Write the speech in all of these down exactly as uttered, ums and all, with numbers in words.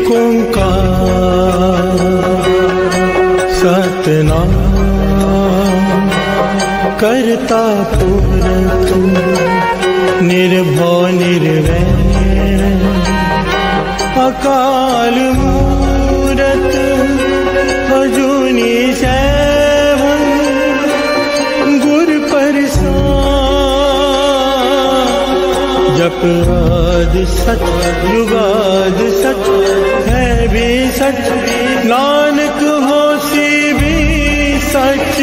एक ओंकार सतनाम करता पुरख निर्भव निर्वैर अकाल मूरत अजूनी सैभं गुर प्रसाद जप आदि सच जुगाद सच है भी सच नानक होसी भी सच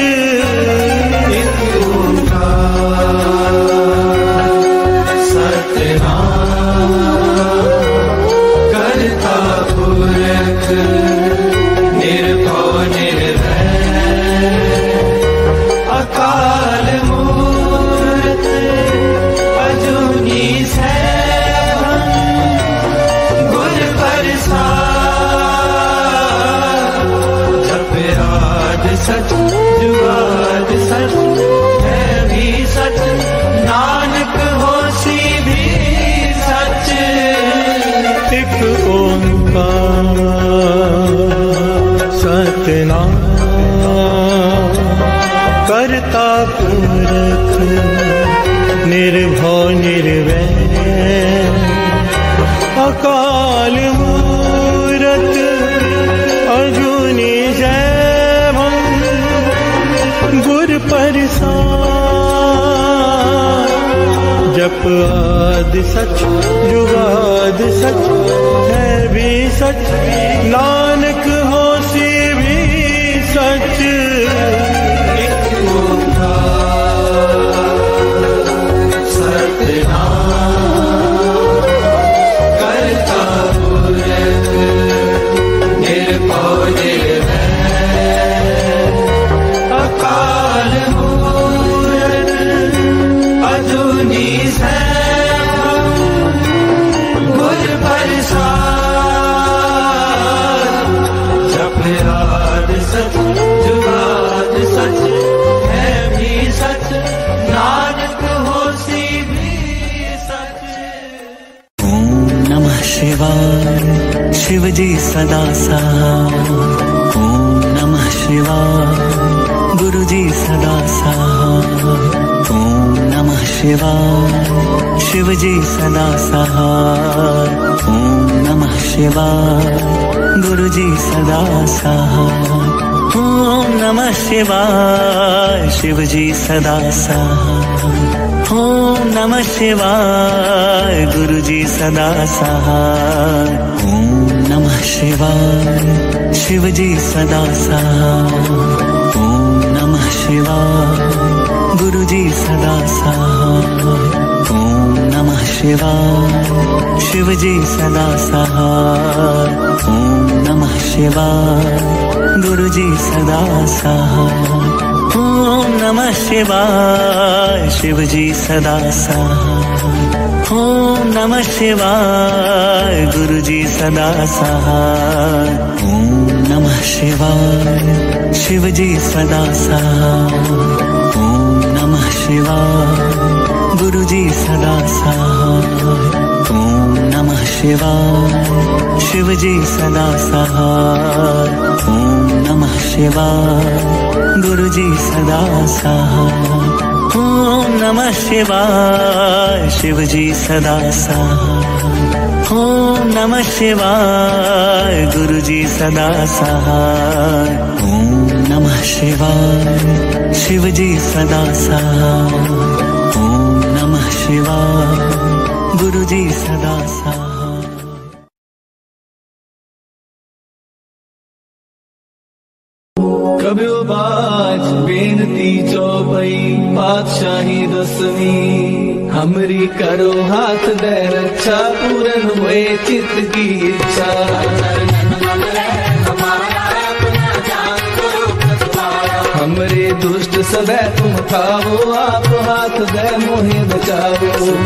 निर्भव निर्वैर अकाल मूरत अजूनी सैभं गुर प्रसाद जप आद सच जुगाद सच है भी सच नानक होसी भी सच एक ओंकार सतनाम करता पुरख निर्भव निर्वैर अकाल मूरत अजूनी सैभं गुर प्रसाद जप आद सच जुगाद सच है भी सच नानक होसी भी सच एक ओंकार सतनाम करता पुरख निर्भव निर्वैर अकाल मूरत अजूनी सैभं गुर प्रसाद जप आद सच जुगाद सच है भी सच नानक होसी भी सच। ओम नमः शिवाय शिव जी सदा सहाय। ओम नमः शिवाय गुरु जी सदा सहाय। ओम नमः शिवाय शिव जी सदा सहाय। ओम नमः शिवाय गुरु जी सदा सहाय। ओम नमः शिवाय शिव जी सदा सहाय। ओम नमः शिवाय गुरु जी सदा सहाय। ओम नमः शिवाय शिव जी सदा सहाय। ओम नमः शिवाय गुरु जी सदा सहाय। ओम नमः शिवाय शिव जी सदा सहाय। ओम नमः शिवाय गुरु जी सदा सहाय। ओम नमः शिवाय शिव जी सदा सहाय। ओम नमः शिवाय गुरु जी सदा सहाय। ओम नमः शिवाय शिव जी सदा सहाय। ओम नमः शिवाय गुरु जी सदा सहाय। ओम नमः शिवाय शिव जी सदा सहाय। ओम नमः शिवाय गुरु जी सदा सहाय। ओम नमः शिवाय शिव जी सदा सहाय। ओम नमः शिवाय गुरु जी सदा सहाय। ओम नमः शिवाय शिव जी सदा सहाय। ओम नमः शिवाय गुरु जी सदा सहाय। कबिलबाज बेनती चौबई पातशाही दसवीं हमरी करो हाथ दे रक्षा पूरन हुए चित्त की इच्छा। हमरे दुष्ट सदै तुम खाओ आप हाथ दे मोहे बचाओ।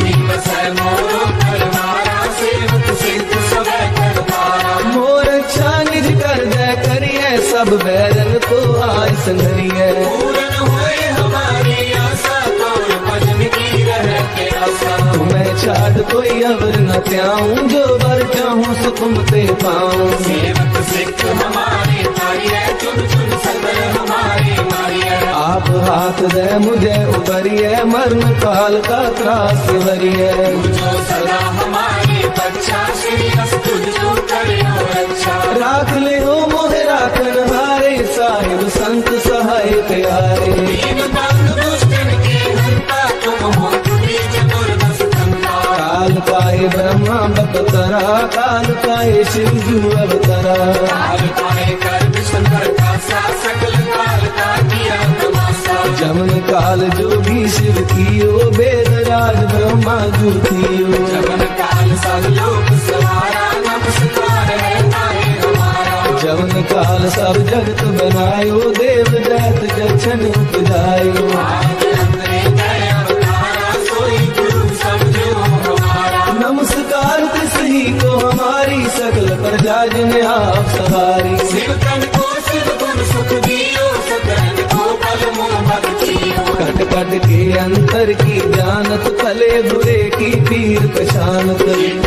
मोर अच्छा निज कर दे करिए सब बैरन को आय संगरिए। तुम्हें छाड़ बाद कोई अवर न त्याऊं, जो बर चाहूं सो तुम ते पाऊं। सेवक सिख हमारे तारिये, चुन चुन सदर हमारे मारिये। आप हाथ दे मुझे उबरिए, मरण काल का त्रास वरिए। जो सदा हमारे बच्चा, श्री अस्तु जो करे हो अच्छा। राख ले हो मोहे राखन हारे, साहिब संत सहाय प्यारे। दीन बंधु दुष्टन के हंता, तुम हो बीज दुर्दश धंधा। काल पाए ब्रह्मा बपतरा, काल पाए शिव जू अवतरा। काल पाए कर विष्णु का सा, सकल काल का किया तमाशा। जमन काल जोगी शिव कियो, वेद राज ब्रह्मा जू थियो। जमन काल सब लोक सवारा, नमस्कार है तारे हमारा। जमन काल सब जगत बनायो, देव दैत जक्षण उपजायो। आपके अंतरे गए अवतारा, सोई गुरु समझो हमारा। नमस्कार तिसही को हमारी, सकल प्रजा जिन्हें आप सवारी। शिव तन को शिव गुण सुख दियो, सकल को पल मोह भक्तियो। कट कट के अंतर की जानत, भले बुरे की पीर पहचानत।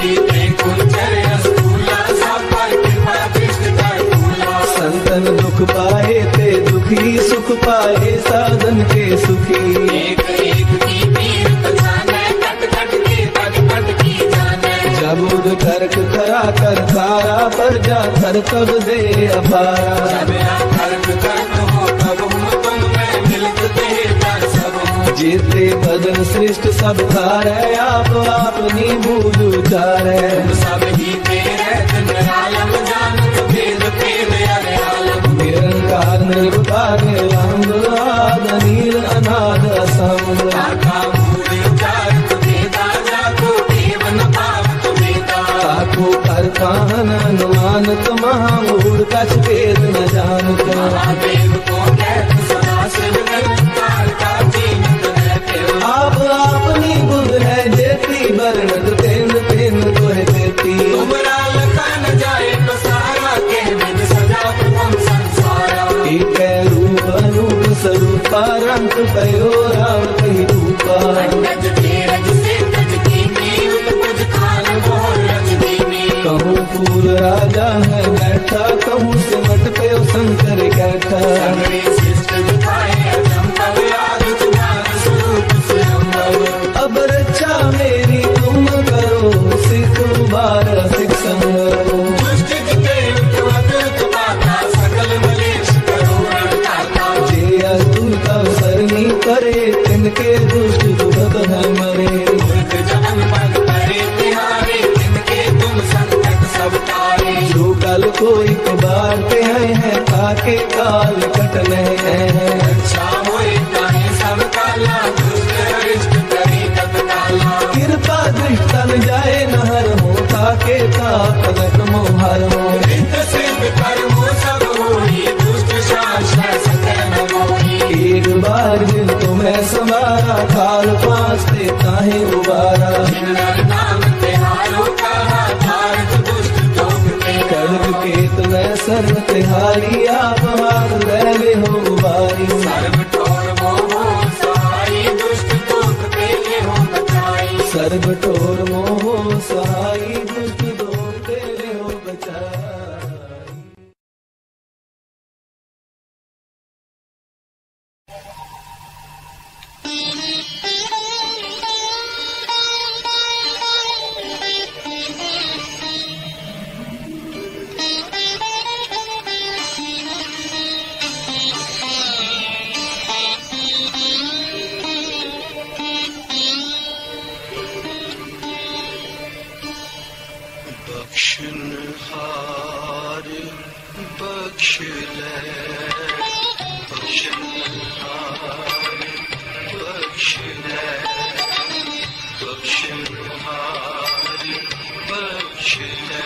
संतन दुख पाए ते दुखी, सुख पाए साधन के सुखी। एक एक की पीर पहचाने, कट कट के पद पद की जाने। जब उद कर्क करा कर तारा, पर जा कर तब दे अपारा। जब आप कर्क कर्क हो तब हूँ तुम मैं मिलत दे कर सब हूँ। जेते बदन सृष्ट सब धारे, आप अपनी बूझ उचारे। तुम सब ही तेरे दिन आलम, जानत भेद भेद अरे आलम। निरंकार निर्विकार निरंग, आद नील अनाद असंग। काका मूल उचारत भेदा, जाको देव न पावत भेदा। ताको कर काहन अनुमानत, महामूढ़ कछ भेद न जानत। महादेव को कहत सदा शिव, निरंकार का जीवित रहते हो। आप अपनी बुध है जेती, वर्णत तेन तेन तोहे देती। तुमरा लखा न जाए पसारा, के बिन सजा तुम संसारा। एक रूप अनूप स्वरूपा, रंग पयो राम कही रूपा। गज तेरज से गज कीनी, उपज खान मोहर रज दीनी। कहूँ पूर राजा है बैठा, कहूँ सिमट पे शंकर बैठा। सगरे शिष्ट दिखाए अचंभव, आदि तुम्हारे स्वरूप स्वयंभव। अब रक्षा मेरी तुम करो, सिख बार सिख संगरो। दुष्ट जिते उठवत उत्पाता, सकल मलेश करो रणदाता। जे अतुल अवसरनी करे, तिनके दुष्ट दुखत है मरे। मूर्ख जन पद करे तिहारे, तिनके तुम संकट सब तारे। जो कल कोई बारते हैं, ताके काल कटने हैं। अच्छा होए ताहे सब काला, दुष्ट अरिष्ट करे तत्काला। कृपा दृष्ट तन जाए नहर हो, ताके ताकत मोहर हो। नित्य सिद्ध कर्मो सब होई, दुष्ट शासन सके न मोही। एक बार जिन तुम्हें समारा, काल पासते ताहे उबारा। जिन नर नाम तिहारो कहा, भारत दुष्ट लोक के। कड़क केत में सर्व तिहारी, आप हाथ ले हो उबारी। सर्व ठोर मोह सहाई, दुष्ट लोक के ले हो बचाई। सर्व ठोर मोह सहाई, दुष्ट लोक के ले हो बचाई। बख्शनहार बख्श ले, बख्शनहार बख्श ले, बख्शनहार बख्श ले,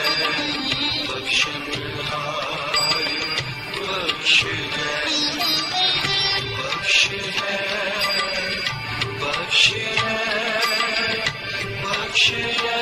बख्शनहार बख्श ले, बख्श ले, बख्श ले, बख्श ले।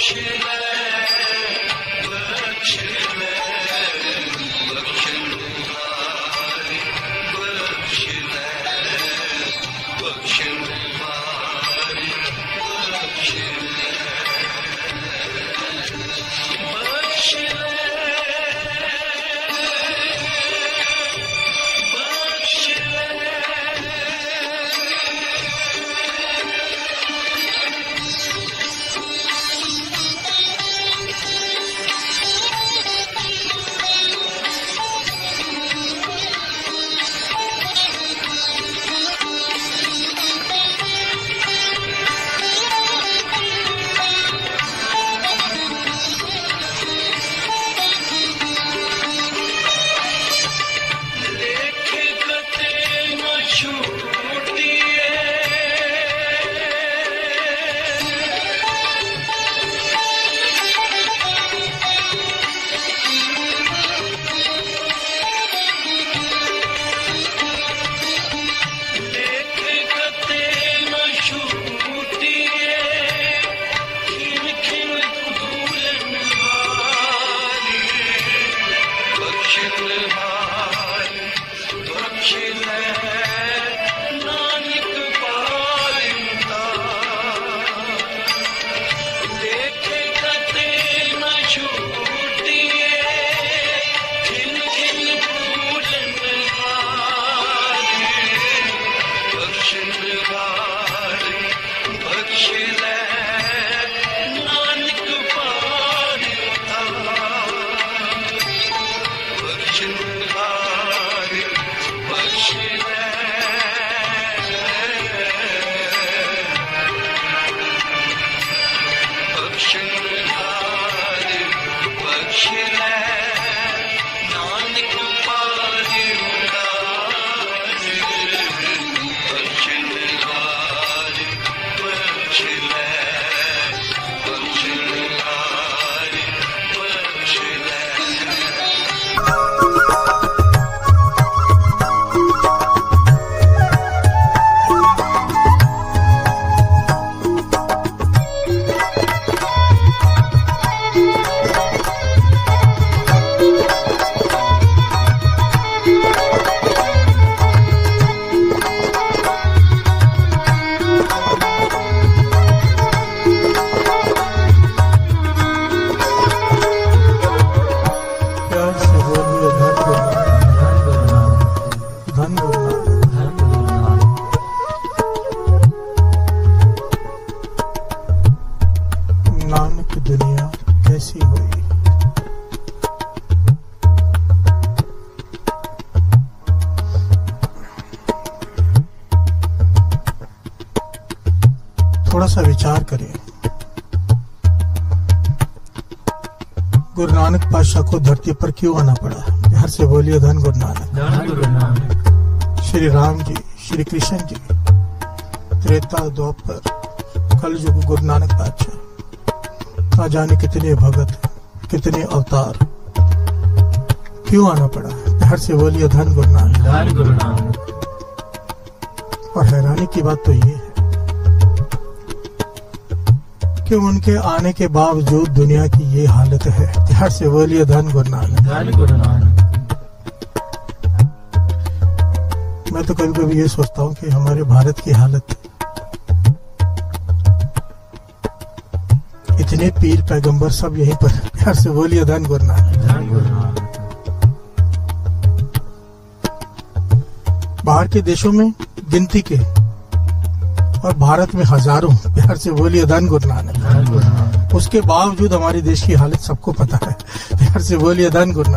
थोड़ा सा विचार करें। गुरु नानक पातशाह को धरती पर क्यों आना पड़ा? बिहार से बोलिए धन गुरु नानक। श्री राम जी, श्री कृष्ण जी, त्रेता द्वापर कल युग गुरु नानक पातशाह, ना जाने कितने भगत, कितने अवतार, क्यों आना पड़ा? बिहार से बोलिए धन गुरु नानक। और हैरानी की बात तो ये है कि उनके आने के बावजूद दुनिया की ये हालत है। बिहार से बोलिए धन गुरु नानक। मैं तो कभी कभी ये सोचता हूँ कि हमारे भारत की हालत, इतने पीर पैगंबर सब यहीं पर। बिहार से बोलिए धन गुरु नानक। बाहर के देशों में गिनती के और भारत में हजारों। बिहार से बोलिए धन गुरु नानक। उसके बावजूद हमारे देश की हालत सबको पता है। बिहार से बोलिए धन गुरु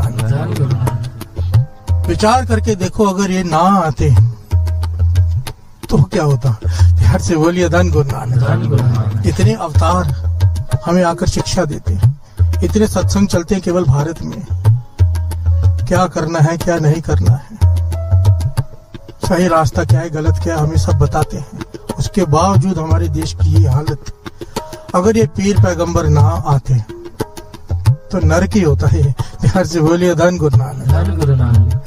नानक। विचार करके देखो, अगर ये ना आते तो क्या होता? बिहार से बोलिए धन गुरु नानक। इतने अवतार हमें आकर शिक्षा देते हैं, इतने सत्संग चलते हैं केवल भारत में। क्या करना है, क्या नहीं करना है, सही रास्ता क्या है, गलत क्या है, हमें सब बताते हैं। उसके बावजूद हमारे देश की ये हालत, अगर ये पीर पैगंबर ना आते तो नरक ही होता है। बिहार से बोलिए धन गुरु नानक।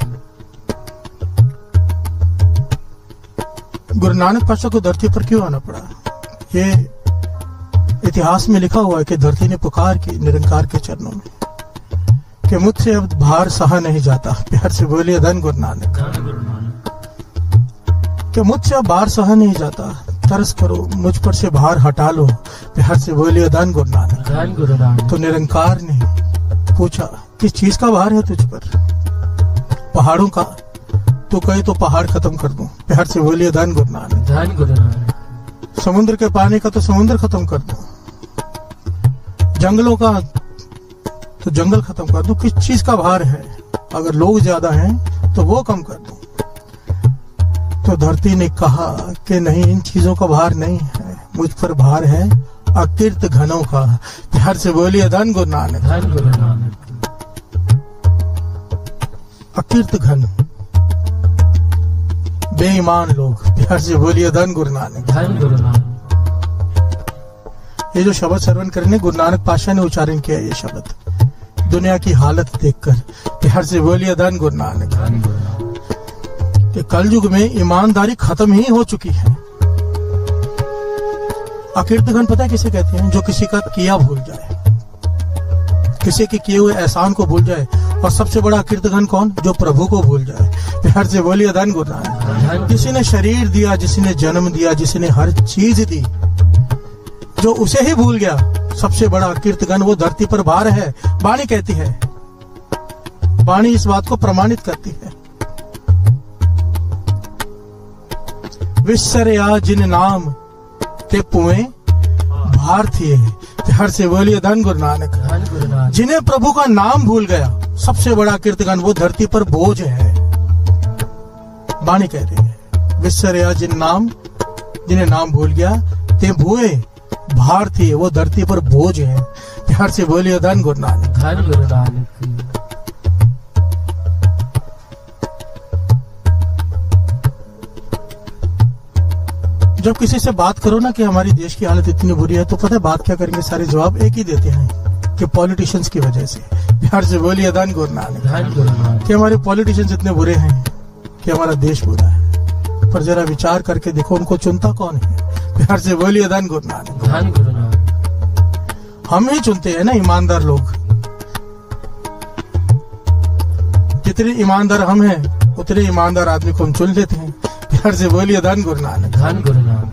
गुरु नानक पातशाह को धरती पर क्यों आना पड़ा? ये इतिहास में लिखा हुआ है कि धरती ने पुकार की निरंकार के चरणों में कि मुझसे अब भार सहा नहीं जाता। प्यार से बोलिए धन गुरु नानक। कि मुझसे अब भार सहा नहीं जाता, तरस करो मुझ पर से भार हटा लो। प्यार से बोलिए धन गुरु नानक। तो निरंकार ने पूछा किस चीज का भार है तुझ पर? पहाड़ों का। तो कहे तो पहाड़ खत्म कर दूं। प्यार से बोलिए धन गुरु नानक। धन गुरु नानक। समुद्र के पानी का तो समुद्र खत्म कर दूं, जंगलों का तो जंगल खत्म कर दूं। किस चीज का भार है? अगर लोग ज्यादा हैं तो वो कम कर दूं। तो धरती ने कहा कि नहीं, इन चीजों का भार नहीं है, मुझ पर भार है अकीर्त घनों का। प्यार से बोलिए धन गुरु नानक। धन गुरु नानक। अकीर्त घन, बेईमान लोग। प्यार से बोलिए धन गुरु नानक। धन गुरु नानक। ये जो शब्द श्रवण करने गुरु नानक पातशाह ने उच्चारण किया, ये शब्द दुनिया की हालत देखकर प्यार से बोलिए धन गुरु नानक। कि कलयुग में ईमानदारी खत्म ही हो चुकी है। अकीर्तघन पता है किसे कहते हैं? जो किसी का किया भूल जाए, किसी के किए हुए एहसान को भूल जाए। और सबसे बड़ा अकीर्तघन कौन? जो प्रभु को भूल जाए। प्यार से बोलिए धन गुरु नानक। किसी ने शरीर दिया, जिसने जन्म दिया, जिसने हर चीज दी, जो उसे ही भूल गया, सबसे बड़ा अकीर्तघन वो धरती पर भार है। वाणी कहती है, वाणी इस बात को प्रमाणित करती है। विसरया जिन नाम ते पुए भार थिए। प्यार से बोलिए धन गुरु नानक। जिन्हें प्रभु का नाम भूल गया, सबसे बड़ा कीर्तन वो धरती पर बोझ है। वाणी कह रही है, विसरया जिन नाम, जिन्हें नाम भूल गया, ते भुए भार थी, वो धरती पर बोझ है। प्यार से बोलिए धन गुरु नानक। धन गुरु नानक। जब किसी से बात करो ना कि हमारी देश की हालत इतनी बुरी है, तो पता है बात क्या करेंगे? सारे जवाब एक ही देते हैं कि पॉलिटिशियंस की वजह से। प्यार से बोलिए धन गुरु नानक। धन गुरु नानक। कि हमारे पॉलिटिशियंस इतने बुरे हैं कि हमारा देश बुरा है। पर जरा विचार करके देखो, उनको चुनता कौन है? प्यार से बोलिए धन गुरु नानक। धन गुरु नानक। हम ही चुनते हैं ना ईमानदार लोग। जितने ईमानदार हम हैं, उतने ईमानदार आदमी को हम चुन लेते हैं। प्यार से बोलिए धन गुरु नानक। धन गुरु नानक।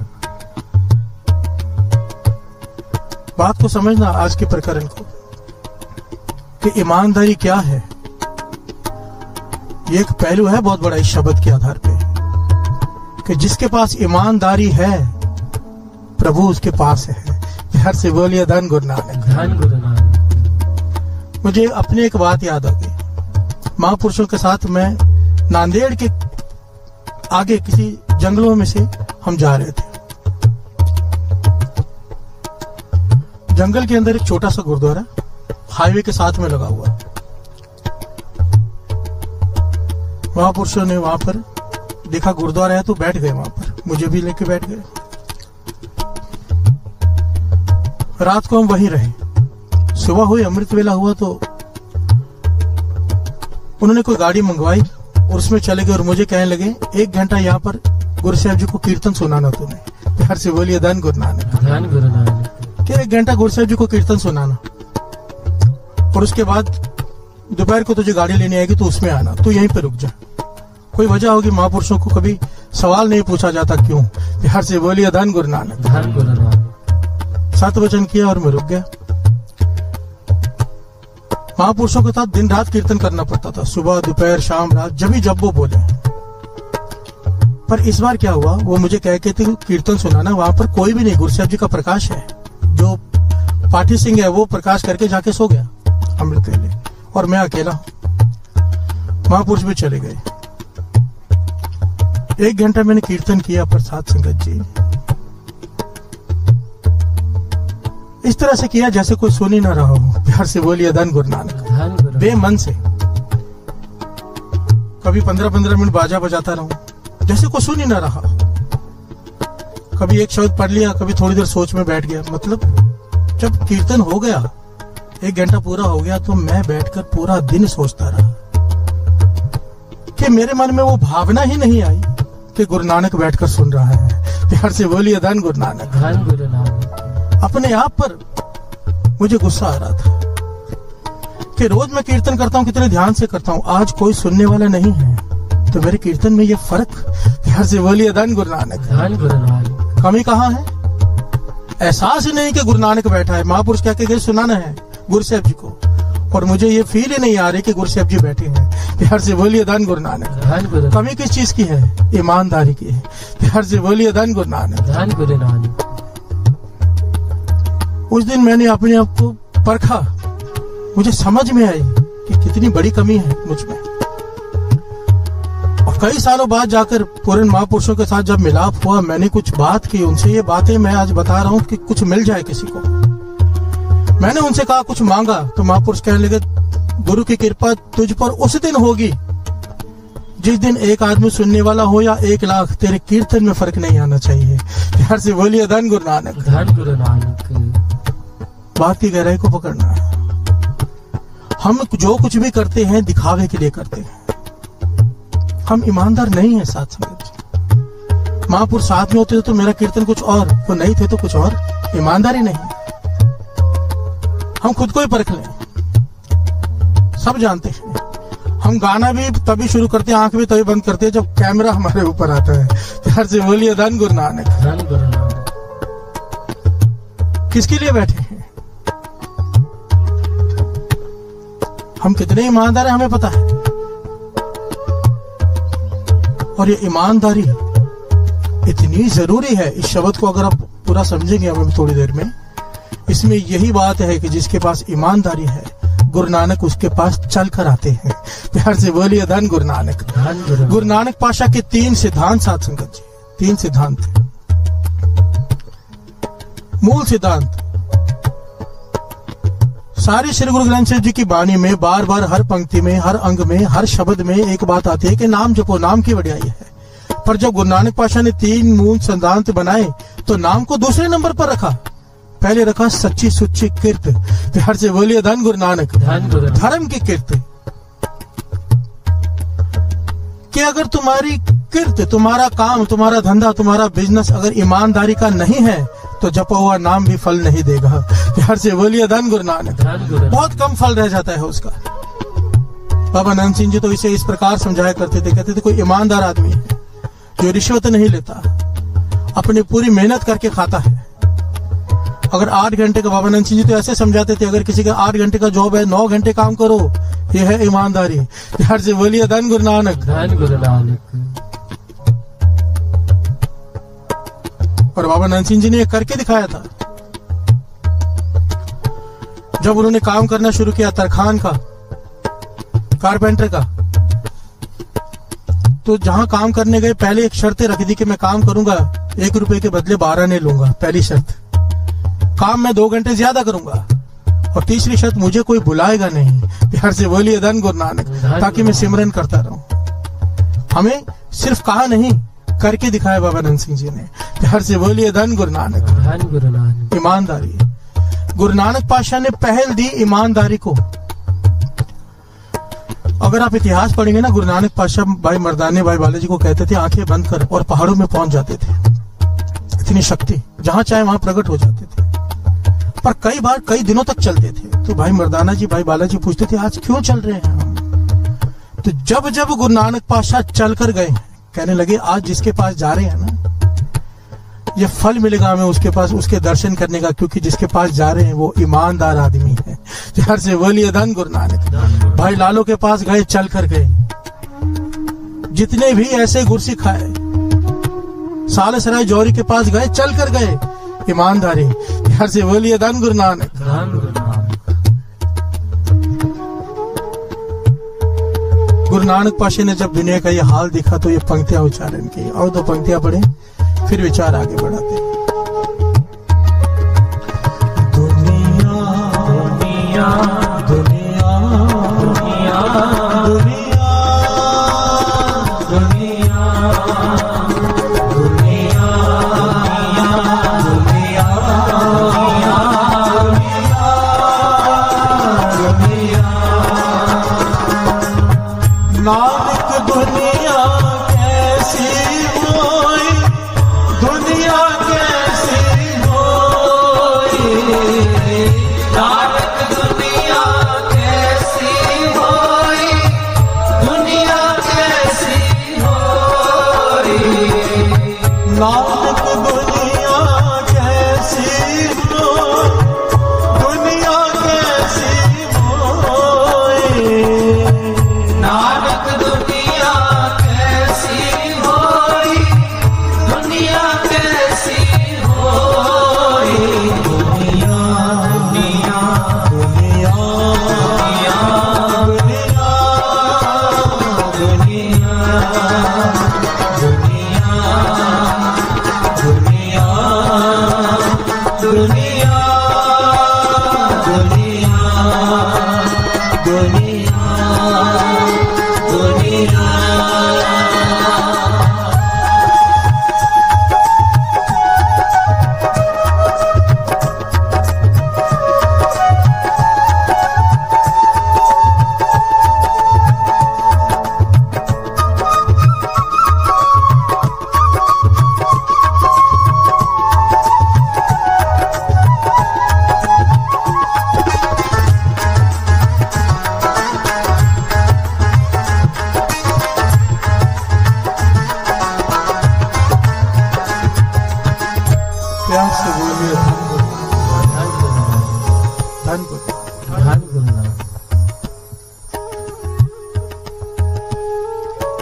बात को समझना आज के प्रकरण को कि ईमानदारी क्या है। ये एक पहलू है बहुत बड़ा इस शब्द के आधार पे कि जिसके पास ईमानदारी है, प्रभु उसके पास है। प्यार से बोलिए धन गुरु नानक। धन गुरु नानक। मुझे अपनी एक बात याद आ गई। महापुरुषों के साथ मैं नांदेड़ के आगे किसी जंगलों में से हम जा रहे थे। जंगल के अंदर एक छोटा सा गुरुद्वारा हाईवे के साथ में लगा हुआ। महापुरुषों ने वहां पर देखा गुरुद्वारा है तो बैठ गए वहां पर, मुझे भी लेके बैठ गए। रात को हम वहीं रहे। सुबह हुई, अमृत वेला हुआ तो उन्होंने कोई गाड़ी मंगवाई और उसमें चले गए और मुझे कहने लगे एक घंटा यहाँ पर गुरु साहब जी को कीर्तन सुनाना तुम्हें। प्यार से बोलिए धन गुरु नानक। धन गुरु नानक। कि एक घंटा गुरु साहब जी को कीर्तन सुनाना और उसके बाद दोपहर को तुझे गाड़ी लेने आएगी तो उसमें आना, तू यहीं पे रुक जा। कोई वजह होगी, महापुरुषों को कभी सवाल नहीं पूछा जाता क्यों। प्यार से बोलिए धन गुरु नानक। धन गुरु नानक। सात वचन किया और मैं रुक गया। महापुरुषों के साथ दिन रात कीर्तन करना पड़ता था, सुबह दोपहर शाम रात, जब भी जब वो बोले। पर इस बार क्या हुआ, वो मुझे कह के थे कीर्तन सुनाना, वहां पर कोई भी नहीं, गुरु साहब जी का प्रकाश है। जो पाठी सिंह है वो प्रकाश करके जाके सो गया अमृत वेले, और मैं अकेला हूं। महापुरुष भी चले गए। एक घंटा मैंने कीर्तन किया प्रसाद संगत जी, इस तरह से किया जैसे कोई सुन ही ना रहा हो। प्यार से बोलिए धन गुरु नानक। बेमन से कभी पंद्रह पंद्रह मिनट बाजा बजाता रहूं जैसे कोई सुन ही ना रहा। कभी एक शब्द पढ़ लिया, कभी थोड़ी देर सोच में बैठ गया। मतलब जब कीर्तन हो गया, एक घंटा पूरा हो गया, तो मैं बैठकर पूरा दिन सोचता रहा कि मेरे मन में वो भावना ही नहीं आई कि गुरु नानक बैठकर सुन रहा है। प्यार से बोलिए धन गुरु नानक। धन गुरु नानक। अब अपने आप पर मुझे गुस्सा आ रहा था कि रोज मैं कीर्तन करता हूँ, कितने ध्यान से करता हूँ, आज कोई सुनने वाला नहीं है, तो मेरे कीर्तन में ये फर्क। प्यार से बोलिए धन गुरु नानक। धन गुरु नानक। कमी कहाँ है? एहसास ही नहीं कि गुरु नानक बैठा है। महापुरुष क्या कह सुनाना है गुरु साहब जी को, और मुझे ये फील ही नहीं आ रही कि गुरु साहब जी बैठे हैं। प्यार से बोलिए धन गुरु नानक। कमी किस चीज की है? ईमानदारी की है। प्यार से बोलिए धन गुरु नानक। धन गुरु नानक। उस दिन मैंने अपने आप को परखा, मुझे समझ में आई कि कितनी बड़ी कमी है मुझ में। और कई सालों बाद जाकर पूर्ण महापुरुषों के साथ जब मिलाप हुआ, मैंने कुछ बात की उनसे, ये बातें मैं आज बता रहा हूं कि कुछ मिल जाए किसी को। मैंने उनसे कहा कुछ मांगा, तो महापुरुष कहने लगे गुरु की कृपा तुझ पर उस दिन होगी जिस दिन एक आदमी सुनने वाला हो या एक लाख, तेरे कीर्तन में फर्क नहीं आना चाहिए। प्यार से बोलिए धन गुरु नानक। धन गुरु नानक। बात की गहराई को पकड़ना है। हम जो कुछ भी करते हैं दिखावे के लिए करते हैं, हम ईमानदार नहीं है। साथ संगत जी, महापुरुष साथ में होते तो मेरा कीर्तन कुछ और, वो नहीं थे तो कुछ और। ईमानदारी नहीं। हम खुद को ही परख लें, सब जानते हैं। हम गाना भी तभी शुरू करते हैं, आंख भी तभी बंद करते हैं जब कैमरा हमारे ऊपर आता है। प्यार से बोलिए धन गुरु नानक। धन गुरु नानक। किसके लिए बैठे हैं? हम कितने ईमानदार हैं हमें पता है। और ये ईमानदारी इतनी जरूरी है, इस शब्द को अगर आप पूरा समझेंगे हमें थोड़ी देर में, इसमें यही बात है कि जिसके पास ईमानदारी है गुरु नानक उसके पास चल कर आते हैं। प्यार से बोलिए धन गुरु नानक। गुरु नानक पाशा के तीन सिद्धांत साथ संगत जी, तीन सिद्धांत थे। मूल सिद्धांत सारी श्री गुरु ग्रंथ साहिब जी की बाणी में बार बार हर पंक्ति में, हर अंग में, हर शब्द में एक बात आती है कि नाम जपो, नाम की बढ़ियाई है। पर जब गुरु नानक पाशा ने तीन मूल सिद्धांत बनाए तो नाम को दूसरे नंबर पर रखा, पहले रखा सच्ची सुच्ची कीर्त। प्यार से बोलिए धन गुरु नानक। धर्म की कीर्त, कि अगर तुम्हारी कीर्त, तुम्हारा काम, तुम्हारा धंधा, तुम्हारा बिजनेस अगर ईमानदारी का नहीं है तो जपा हुआ नाम भी फल नहीं देगा। प्यार से बोलिए धन गुरु नानक। बहुत कम फल रह जाता है उसका। बाबा नंद सिंह जी तो इसे इस प्रकार समझाया करते थे, कहते थे कोई ईमानदार आदमी है जो रिश्वत नहीं लेता, अपनी पूरी मेहनत करके खाता है। अगर आठ घंटे का, बाबा नंद सिंह जी तो ऐसे समझाते थे, अगर किसी का आठ घंटे का जॉब है, नौ घंटे काम करो, ये है ईमानदारी। प्यार से बोलिए धन गुरु नानक। धन गुरु नानक। और बाबा नंद सिंह जी ने करके दिखाया था। जब उन्होंने काम करना शुरू किया तरखान का, कारपेंटर का, तो जहां काम करने गए पहले एक शर्तें रख दी कि मैं काम करूंगा एक रुपए के बदले बारह नहीं लूंगा। पहली शर्त, काम में दो घंटे ज्यादा करूंगा, और तीसरी शर्त मुझे कोई बुलाएगा नहीं। प्यार से बोलिए धन गुरु नानक, ताकि मैं सिमरन करता रहूं। हमें सिर्फ कहा नहीं, करके दिखाया बाबा नंद सिंह जी ने। प्यार से बोलिए धन गुरु नानक। धन गुरु नानक। ईमानदारी, गुरु नानक पातशाह ने पहल दी ईमानदारी को। अगर आप इतिहास पढ़ेंगे ना, गुरु नानक पातशाह भाई मर्दाने, भाई बालाजी को कहते थे आंखें बंद कर, और पहाड़ों में पहुंच जाते थे। इतनी शक्ति, जहां चाहे वहां प्रकट हो जाते थे। पर कई बार कई दिनों तक चलते थे। तो भाई मर्दाना जी, भाई बालाजी पूछते थे आज क्यों चल रहे हैं हम? तो जब जब गुरु नानक पातशाह चल कर गए, कहने लगे आज जिसके पास जा रहे हैं ना, ये फल मिलेगा हमें उसके पास, उसके दर्शन करने का, क्योंकि जिसके पास जा रहे हैं वो ईमानदार आदमी है। प्यार से बोलिए धन गुरु नानक। भाई लालो के पास गए, चल कर गए। जितने भी ऐसे गुरसिख आए, सालसराय जौहरी के पास गए, चल कर गए। ईमानदारी। प्यार से बोलिए धन गुरु नानक। गुरु नानक पातशाह ने जब दुनिया का ये हाल देखा तो ये पंक्तियां उच्चारण की, और दो पंक्तियां पढ़े फिर विचार आगे बढ़ाते। दुनिया दुनिया दुनिया दुनिया दुनिया दुनिया नानक दुनिया कैसी होई, दुनिया कैसी होई,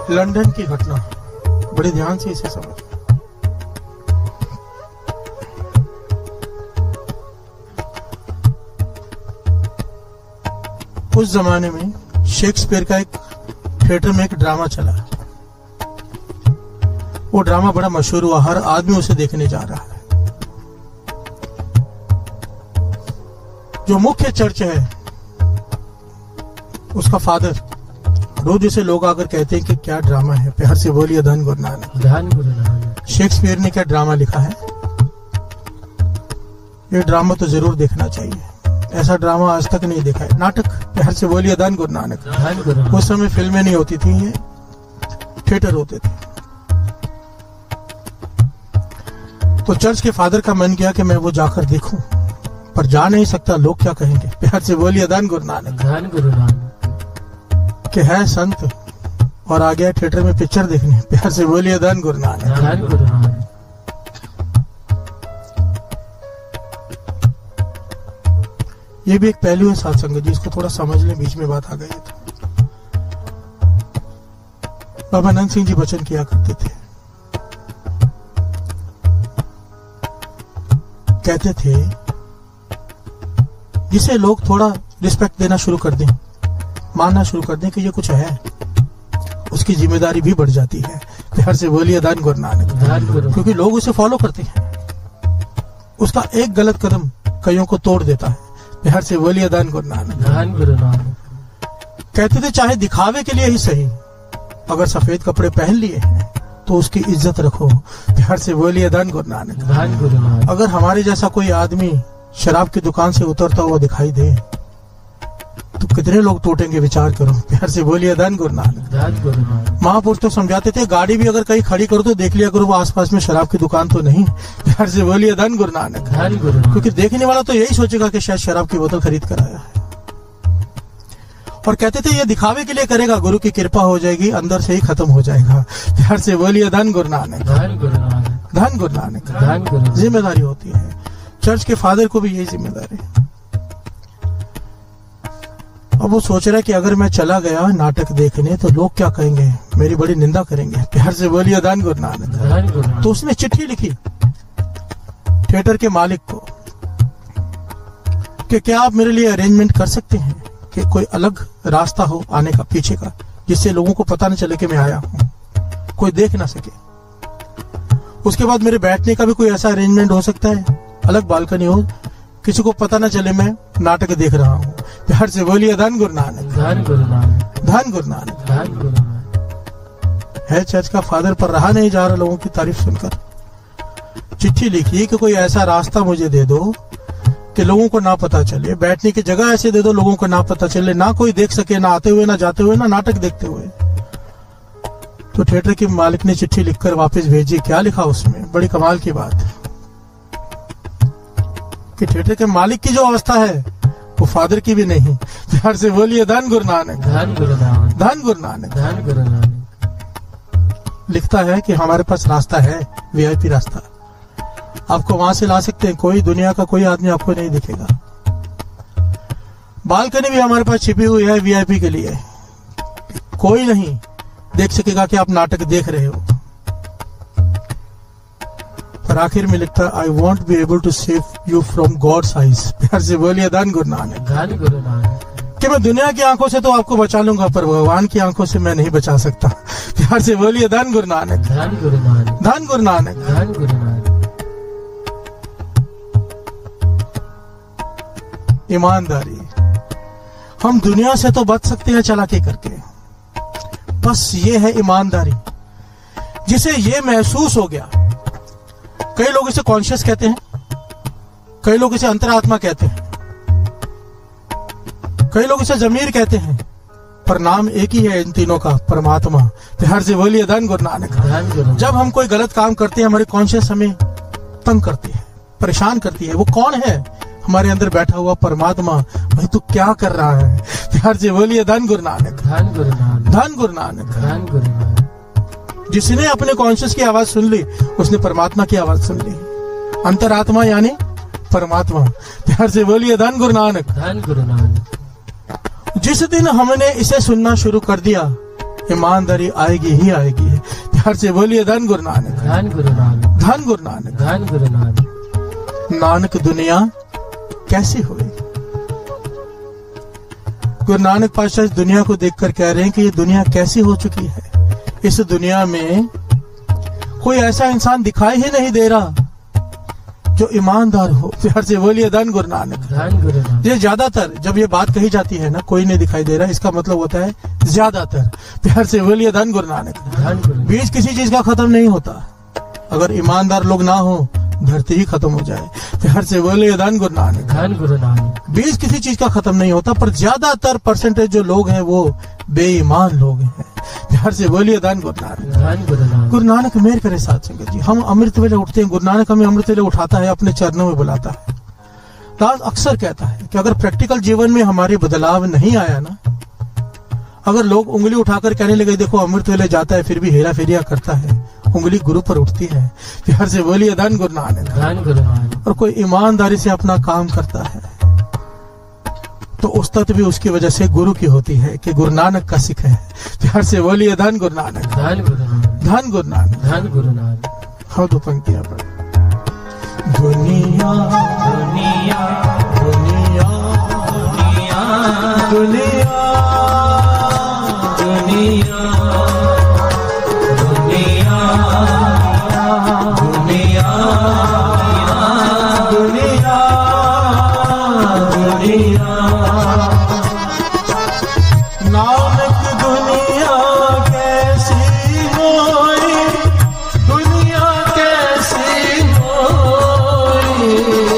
लंदन की घटना, बड़े ध्यान से इसे समझ। उस जमाने में शेक्सपियर का एक थिएटर में एक ड्रामा चला। वो ड्रामा बड़ा मशहूर हुआ, हर आदमी उसे देखने जा रहा है। जो मुख्य चर्च है उसका फादर, रोज उसे लोग आकर कहते हैं कि क्या ड्रामा है, प्यार से बोलिए धन गुरु नानक। धन गुरु नानक। शेक्सपियर ने क्या ड्रामा लिखा है, ये ड्रामा तो जरूर देखना चाहिए। ऐसा ड्रामा आज तक नहीं देखा है। नाटक, प्यार से बोलिए धन गुरु नानक। धन गुरु नानक। उस समय फिल्में नहीं होती थी, ये थिएटर होते थे। तो चर्च के फादर का मन किया कि मैं वो जाकर देखूं, पर जा नहीं सकता, लोग क्या कहेंगे। प्यार से बोलिए धन गुरु नानक। धन गुरु नानक। कि है संत और आ गया थिएटर में पिक्चर देखने, प्यार से बोलिए धन गुरु नानक। धन गुरु नानक। ये भी एक पहलू है साथ संगत जी, इसको थोड़ा समझ लें, बीच में बात आ गई तो। बाबा नंद सिंह जी वचन किया करते थे, कहते थे जिसे लोग थोड़ा रिस्पेक्ट देना शुरू कर दें, मानना शुरू कर दें कि ये कुछ है, उसकी जिम्मेदारी भी बढ़ जाती है। प्यार से बोलिए धन गुरु नानक। धन गुरु। क्योंकि लोग उसे फॉलो करते हैं, उसका एक गलत कदम कईयों को तोड़ देता है। प्यार से बोलिए धन गुरु नानक। धन गुरु नानक। कहते थे चाहे दिखावे के लिए ही सही, अगर सफेद कपड़े पहन लिए हैं तो उसकी इज्जत रखो। प्यार से बोलिए धन गुरु नानक। धन गुरु नानक। अगर हमारे जैसा कोई आदमी शराब की दुकान से उतरता हुआ दिखाई दे तो कितने लोग टूटेंगे, विचार करो। प्यार से बोलिए धन गुरु नानक। धन गुरु नानक। महापुरुष तो समझाते थे गाड़ी भी अगर कहीं खड़ी करो तो देख लिया करो वो आसपास में शराब की दुकान तो नहीं। प्यार से बोलिए धन गुरु नानक। धन गुरु नानक। क्योंकि देखने वाला तो यही सोचेगा कि शायद शराब की बोतल खरीद कर आया है। और कहते थे ये दिखावे के लिए करेगा, गुरु की कृपा हो जाएगी, अंदर से ही खत्म हो जाएगा। प्यार से बोलिए धन गुरु नानक। धन गुरु नानक। धन गुरु नानक। धन गुरु। जिम्मेदारी होती है, चर्च के फादर को भी यही जिम्मेदारी है। अब वो सोच रहा है कि अगर मैं चला गया नाटक देखने तो लोग क्या कहेंगे, मेरी बड़ी निंदा करेंगे। प्यार से बोलिए धन गुरु नानक। धन गुरु नानक। तो उसने चिट्ठी लिखी थिएटर के मालिक को कि क्या आप मेरे लिए अरेंजमेंट कर सकते हैं कि कोई अलग रास्ता हो आने का पीछे का, जिससे लोगों को पता न चले कि मैं आया हूं, कोई देख ना सके। उसके बाद मेरे बैठने का भी कोई ऐसा अरेंजमेंट हो सकता है, अलग बालकनी हो, किसी को पता न चले मैं नाटक देख रहा हूं। प्यार से बोलिए धन गुरु नानक। धन गुरु नानक। धन गुरु नानक। धन गुरु नानक। है चर्च का फादर, पर रहा नहीं जा रहा लोगों की तारीफ सुनकर। चिट्ठी लिखी कि कोई ऐसा रास्ता मुझे दे दो कि लोगों को ना पता चले, बैठने की जगह ऐसे दे दो लोगों को ना पता चले, ना कोई देख सके, ना आते हुए ना जाते हुए ना नाटक देखते हुए। तो थिएटर के मालिक ने चिट्ठी लिखकर वापस भेजी। क्या लिखा उसमें, बड़ी कमाल की बात है कि थिएटर के मालिक की जो अवस्था है वो फादर की भी नहीं। प्यार से बोलिए धन गुरु नानक। धन गुरु नानक। धन गुरु नानक। धन गुरु नानक। लिखता है कि हमारे पास रास्ता है, वीआईपी रास्ता, आपको वहां से ला सकते हैं, कोई दुनिया का कोई आदमी आपको नहीं दिखेगा। बालकनी भी हमारे पास छिपी हुई है वीआईपी के लिए, कोई नहीं देख सकेगा कि आप नाटक देख रहे हो। पर आखिर में लिखता है I won't be able to save you from God's eyes. प्यार से बोलिए धन गुरु नानक। धन गुरु नानक। कि मैं दुनिया की आंखों से तो आपको बचा लूंगा, पर भगवान की आंखों से मैं नहीं बचा सकता। प्यार से बोलिए धन गुरु नानक। धन गुरु नानक। धन गुरु नानक। धन गुरु नानक। ईमानदारी, हम दुनिया से तो बच सकते हैं चालाकी करके, बस ये है ईमानदारी जिसे ये महसूस हो गया। कई लोग इसे कॉन्शियस कहते हैं, कई लोग इसे अंतरात्मा कहते हैं, कई लोग इसे जमीर कहते हैं, पर नाम एक ही है इन तीनों का, परमात्मा। प्यार से बोलिए धन गुरु नानक। धन गुरु। जब हम कोई गलत काम करते हैं हमारी कॉन्शियस हमें तंग करती है, परेशान करती है। वो कौन है? हमारे अंदर बैठा हुआ परमात्मा। भाई तू क्या कर रहा है? प्यार से बोलिए धन गुरु नानक। धन गुरु नानक। धन गुरु नानक। धन गुरु नानक। जिसने अपने कॉन्शियस की आवाज सुन ली उसने परमात्मा की आवाज सुन ली। अंतरात्मा यानी परमात्मा। प्यार से बोलिए धन गुरु नानक। धन गुरु नानक। जिस दिन हमने इसे सुनना शुरू कर दिया, ईमानदारी आएगी ही आएगी। प्यार से बोलिए धन गुरु नानक, धन गुरु नानक, धन गुरु नानक। धन गुरु नानक। नानक दुनिया कैसी हुई? गुरु नानक पातशाह इस दुनिया को देखकर कह रहे हैं कि ये दुनिया कैसी हो चुकी है। इस दुनिया में कोई ऐसा इंसान दिखाई ही नहीं दे रहा जो ईमानदार हो। प्यार से बोलिए धन गुरु नानक, धन गुरु नानक। ये ज्यादातर जब ये बात कही जाती है ना, कोई नहीं दिखाई दे रहा, इसका मतलब होता है ज्यादातर। प्यार से बोलिए धन गुरु नानक, धन गुरु। बीज किसी चीज का खत्म नहीं होता। अगर ईमानदार लोग ना हो धरती ही खत्म हो जाए। प्यार से बोलिए धन गुरु नानक, धन गुरु नानक। बीज किसी चीज का खत्म नहीं होता, पर ज्यादातर परसेंटेज जो लोग हैं वो बेईमान लोग हैं। प्यार से बोलिए धन गुरु नानक, धन गुरु नानक। गुरु नानक मेहर करे साथ संगत जी। हम अमृत वेले उठते हैं, गुरु नानक हमें अमृत वेले उठाता है, अपने चरणों में बुलाता है। दास अक्सर कहता है कि अगर प्रैक्टिकल जीवन में हमारे बदलाव नहीं आया ना, अगर लोग उंगली उठाकर कहने लगे देखो अमृत वेले जाता है फिर भी हेरा फेरिया करता है, उंगली गुरु पर उठती है। प्यार से बोलिए धन गुरु नानक, धन गुरु नानक। और कोई ईमानदारी से अपना काम करता है तो उस्ताद भी उसकी वजह से गुरु की होती है कि गुरु नानक का सिख है। प्यार से बोलिए धन गुरु नानक, धन गुरु नानक। धन गुरु नानक, धन गुरु नानक। हाँ दो पंक्तियां पढ़। दुनिया दुनिया दुनिया दुनिया दुनिया दुनिया दुनिया दुनिया दुनिया नानक दुनिया कैसी होई, दुनिया कैसी होई,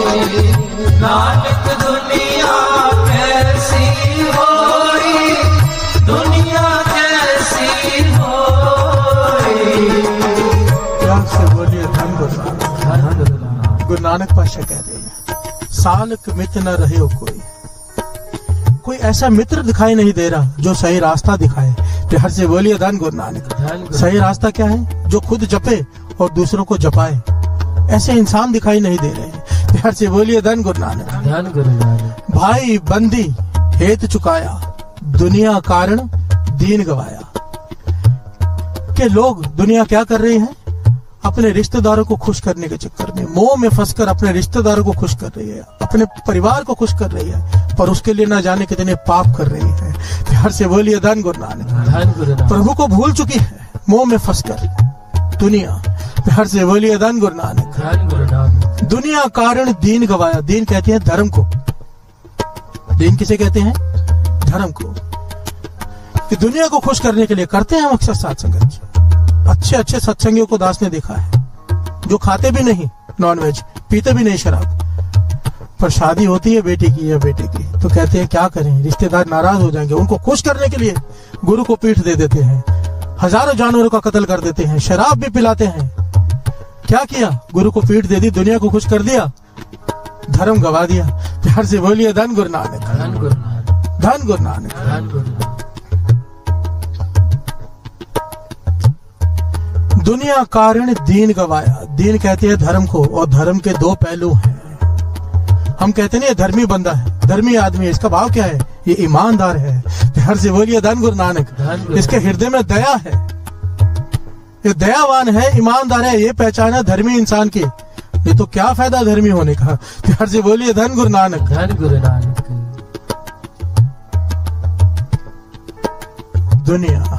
नानक दुनिया कैसी होई, दुनिया कैसी होई। प्यार से बोलिए धन गुरु नानक, धन गुरु नानक। गुरु नानक पातशाह कह रहे हैं सालक मित्र न रहे हो कोई, कोई ऐसा मित्र दिखाई नहीं दे रहा जो सही रास्ता दिखाए। प्यार से बोलिए धन गुरु नानक, धन गुरु। सही रास्ता क्या है? जो खुद जपे और दूसरों को जपाए, ऐसे इंसान दिखाई नहीं दे रहे हैं। प्यार से बोलिए धन गुरु नानक, धन गुरु नानक। भाई बंदी हेत चुकाया, दुनिया कारण दीन गवाया। के लोग दुनिया क्या कर रही है? अपने रिश्तेदारों को खुश करने के चक्कर में मोह में फंसकर अपने रिश्तेदारों को खुश कर रही है, अपने परिवार को खुश कर रही है, पर उसके लिए ना जाने कितने पाप कर रही है। प्यार से बोलिए धन गुरु नानक, धन गुरु नानक। प्रभु को भूल चुकी है मोह में फंसकर दुनिया। प्यार से बोलिए धन गुरु नानक, धन गुरु नानक। दुनिया कारण दीन गवाया। दीन कहते हैं धर्म को। दीन किसे कहते हैं? धर्म को। कि दुनिया को खुश करने के लिए करते हैं हम अक्सर साथ संगत। अच्छे अच्छे सत्संगियों को दास ने देखा है जो खाते भी नहीं नॉनवेज, पीते भी नहीं शराब, पर शादी होती है बेटी की या बेटे की तो कहते हैं क्या करें, रिश्तेदार नाराज हो जाएंगे। उनको खुश करने के लिए गुरु को पीठ दे देते हैं, हजारों जानवरों का कत्ल कर देते हैं, शराब भी पिलाते हैं। क्या किया? गुरु को पीठ दे दी, दुनिया को खुश कर दिया, धर्म गवा दिया। प्यार से बोलिए धन गुरु नानक, धन गुरु नानक। धन गुरु नानक। धन गुरु नानक। दुनिया कारण दीन गवाया। दीन कहते हैं धर्म को, और धर्म के दो पहलू हैं। हम कहते नहीं धर्मी बंदा है, धर्मी आदमी है, इसका भाव क्या है? ये ईमानदार है। प्यार से बोलिए धन गुरु नानक, इसके हृदय में दया है, ये दयावान है, ईमानदार है, ये पहचान है धर्मी इंसान की। ये तो क्या फायदा धर्मी होने का। प्यार से बोलिए धन गुरु नानक, धन गुरु नानक। दुनिया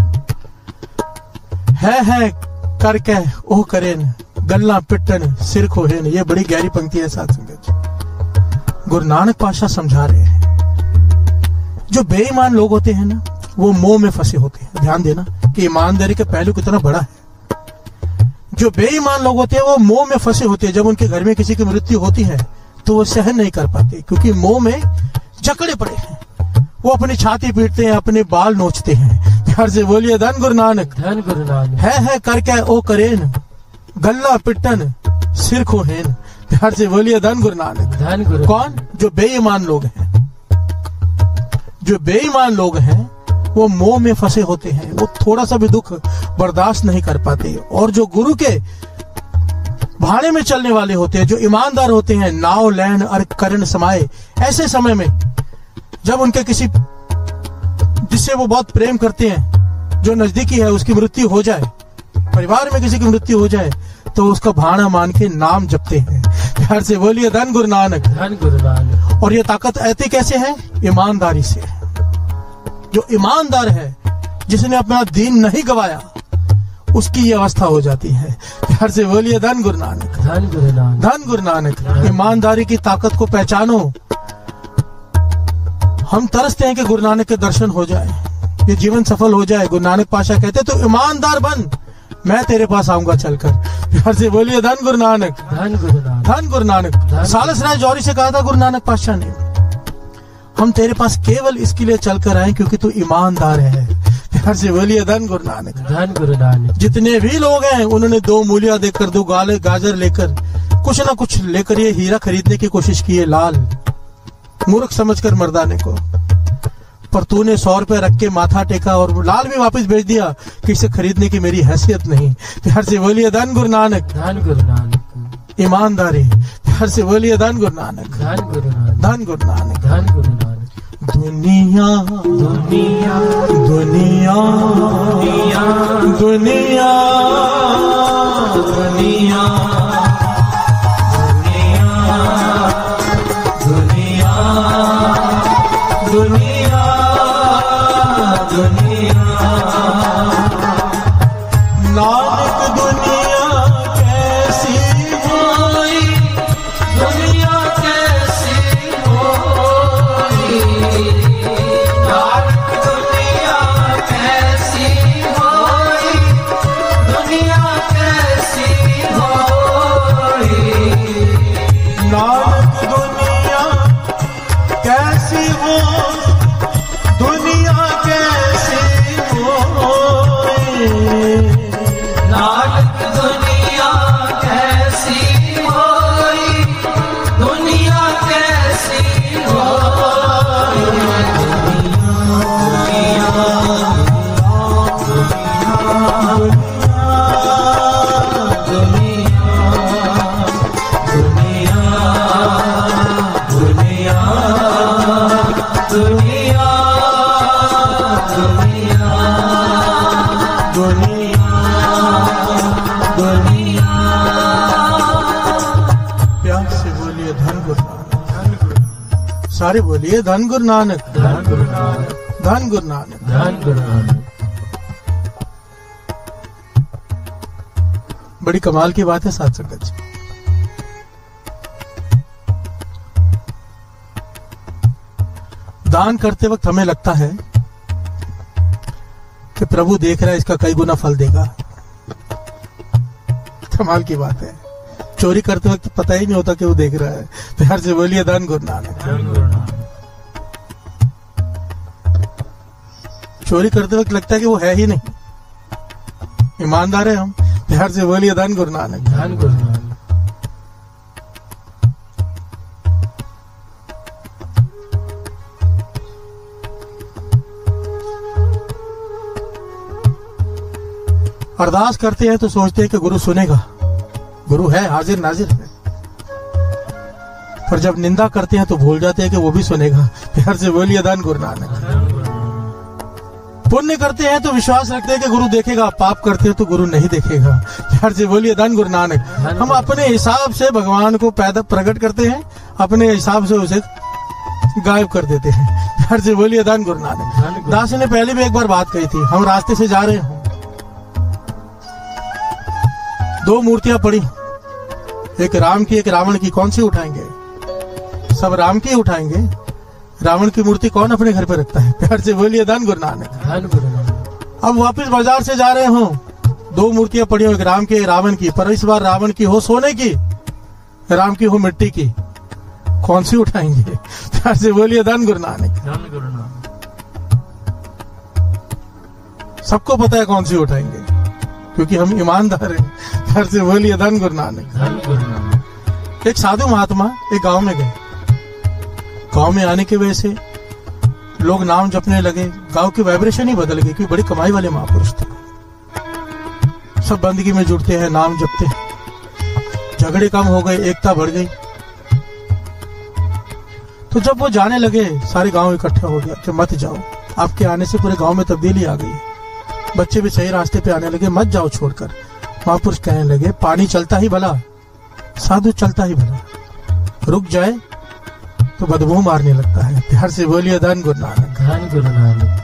है है करके ओह करेन, गल्ला पिटन सिर खोहेन। ये बड़ी गहरी पंक्ति है साथ संगत। गुरु नानक पातशाह समझा रहे हैं जो बेईमान लोग होते हैं ना वो मोह में फंसे होते हैं। ध्यान देना कि ईमानदारी का पहलू कितना बड़ा है। जो बेईमान लोग होते हैं वो मोह में फंसे होते हैं। जब उनके घर में किसी की मृत्यु होती है तो वो सहन नहीं कर पाते क्योंकि मोह में जकड़े पड़े हैं। वो अपनी छाती पीटते हैं, अपने बाल नोचते हैं। प्यार से बोलिए धन गुरु नानक, धन गुरु नानक। है है करके ओ करेन, गल्ला पिटन सिर खोहेन। प्यार से बोलिए धन गुरु नानक, धन गुरु। कौन? जो बेईमान लोग हैं। जो बेईमान लोग हैं वो मोह में फंसे होते हैं, वो थोड़ा सा भी दुख बर्दाश्त नहीं कर पाते। और जो गुरु के भाड़े में चलने वाले होते हैं, जो ईमानदार होते हैं, नाव लैन और करण समाये। ऐसे समय में जब उनके किसी जिससे वो बहुत प्रेम करते हैं जो नजदीकी है उसकी मृत्यु हो जाए, परिवार में किसी की मृत्यु हो जाए तो उसका भाना मान के नाम जपते हैं। प्यार से बोलिए धन गुरु नानक, धन गुरु नानक। और ये ताकत आती कैसे है? ईमानदारी से। जो ईमानदार है, जिसने अपना दीन नहीं गवाया, उसकी ये अवस्था हो जाती है। प्यार से बोलिए धन गुरु नानक, धन गुरु नानक, धन गुरु नानक। ईमानदारी की ताकत को पहचानो। हम तरसते हैं कि गुरु नानक के दर्शन हो जाए, ये जीवन सफल हो जाए। गुरु नानक पाशाह कहते तो ईमानदार बन, मैं तेरे पास आऊंगा चलकर। प्यार से बोलिए धन गुरु नानक, धन गुरु नानक, धन गुरु नानक। सालस राय जौहरी से कहा था गुरु नानक पातशाह ने, हम तेरे पास केवल इसके लिए चलकर आए क्योंकि तू ईमानदार है। प्यार से बोलिए धन गुरु नानक, धन गुरु नानक। जितने भी लोग हैं उन्होंने दो मूलियां देकर, दो गाले गाजर लेकर, कुछ ना कुछ लेकर ये हीरा खरीदने की कोशिश की है, लाल मूर्ख समझकर मर्दाने को। पर तूने सौ रुपए रख के माथा टेका और लाल भी वापस भेज दिया कि इसे खरीदने की मेरी हैसियत नहीं। प्यार से बोलिए धन गुरु नानक, धन गुरु नानक। ईमानदारी। प्यार से बोलिए धन गुरु नानक, धन गुरु नानक, धन गुरु नानक, धन गुरु नानक। दुनिया दुनिया दुनिया दुनिया दुनिया दुनिया दुनिया दुनिया दुनिया। नानक दुनिया कैसी होई, दुनिया कैसी होई, नानक दुनिया कैसी होई, दुनिया कैसी होई, नानक दुनिया कैसी हो, दुनिया कैसी हो, नानक दुनिया कैसी होई, दुनिया कैसी होई, दुनिया दुनिया दुनिया। प्यार से बोलिए धन गुरु नानक, सारे बोलिए धन गुरु नानक, धन गुरु नानक, धन गुरु नानक। धन गुरु नानक। बड़ी कमाल की बात है साथ संगत जी। दान करते वक्त हमें लगता है कि प्रभु देख रहा है, इसका कई गुना फल देगा। कमाल की बात है। चोरी करते वक्त पता ही नहीं होता कि वो देख रहा है। प्यार से बोलिए धन गुरु नानक, धन गुरु नानक। चोरी करते वक्त लगता है कि वो है ही नहीं, ईमानदार है हम। प्यार से बोलिए धन गुरु नानक, धन गुरु नानक। अरदास करते हैं तो सोचते हैं कि गुरु सुनेगा, गुरु है, हाजिर नाजिर है। पर जब निंदा करते हैं तो भूल जाते हैं कि वो भी सुनेगा। प्यार से बोलिए धन गुरु नानक। पुण्य करते हैं तो विश्वास रखते हैं कि गुरु देखेगा, पाप करते हैं तो गुरु नहीं देखेगा। प्यार से बोलिए धन गुरु नानक। हम अपने हिसाब से भगवान को पैदा प्रकट करते हैं, अपने हिसाब से उसे गायब कर देते हैं। प्यार से बोलिए धन गुरु नानक। दास ने पहले भी एक बार बात कही थी, हम रास्ते से जा रहे हों, दो मूर्तियां पड़ी, एक राम की एक रावण की, कौन सी उठाएंगे? सब राम की उठाएंगे। रावण की मूर्ति कौन अपने घर पे रखता है? प्यार से बोलिए धन गुरु नानक, धन गुरु नानक। अब वापस बाजार से जा रहे हो, दो मूर्तियां पड़ी हो, एक राम की एक रावण की, पर इस बार रावण की हो सोने की, राम की हो मिट्टी की, कौन सी उठाएंगे? प्यार से बोलिए धन गुरु नानक, धन गुरु नानक। सबको पता है कौन सी उठाएंगे क्योंकि हम ईमानदार हैं। प्यार से बोलिए धन गुरु नानक, धन गुरु नानक। एक साधु महात्मा एक गांव में गए। गांव में आने की वजह से लोग नाम जपने लगे, गांव की वाइब्रेशन ही बदल गई, क्योंकि बड़ी कमाई वाले महापुरुष थे। सब बंदगी में जुड़ते हैं, नाम जपते हैं, झगड़े कम हो गए, एकता बढ़ गई। तो जब वो जाने लगे, सारे गांव इकट्ठा हो गया कि मत जाओ, आपके आने से पूरे गांव में तब्दीली आ गई। बच्चे भी सही रास्ते पे आने लगे, मत जाओ छोड़कर। महापुरुष कहने लगे पानी चलता ही भला, साधु चलता ही भला, रुक जाए तो बदबू मारने लगता है। प्यार से बोलिए धन गुरु नानक। धन गुरु नानक।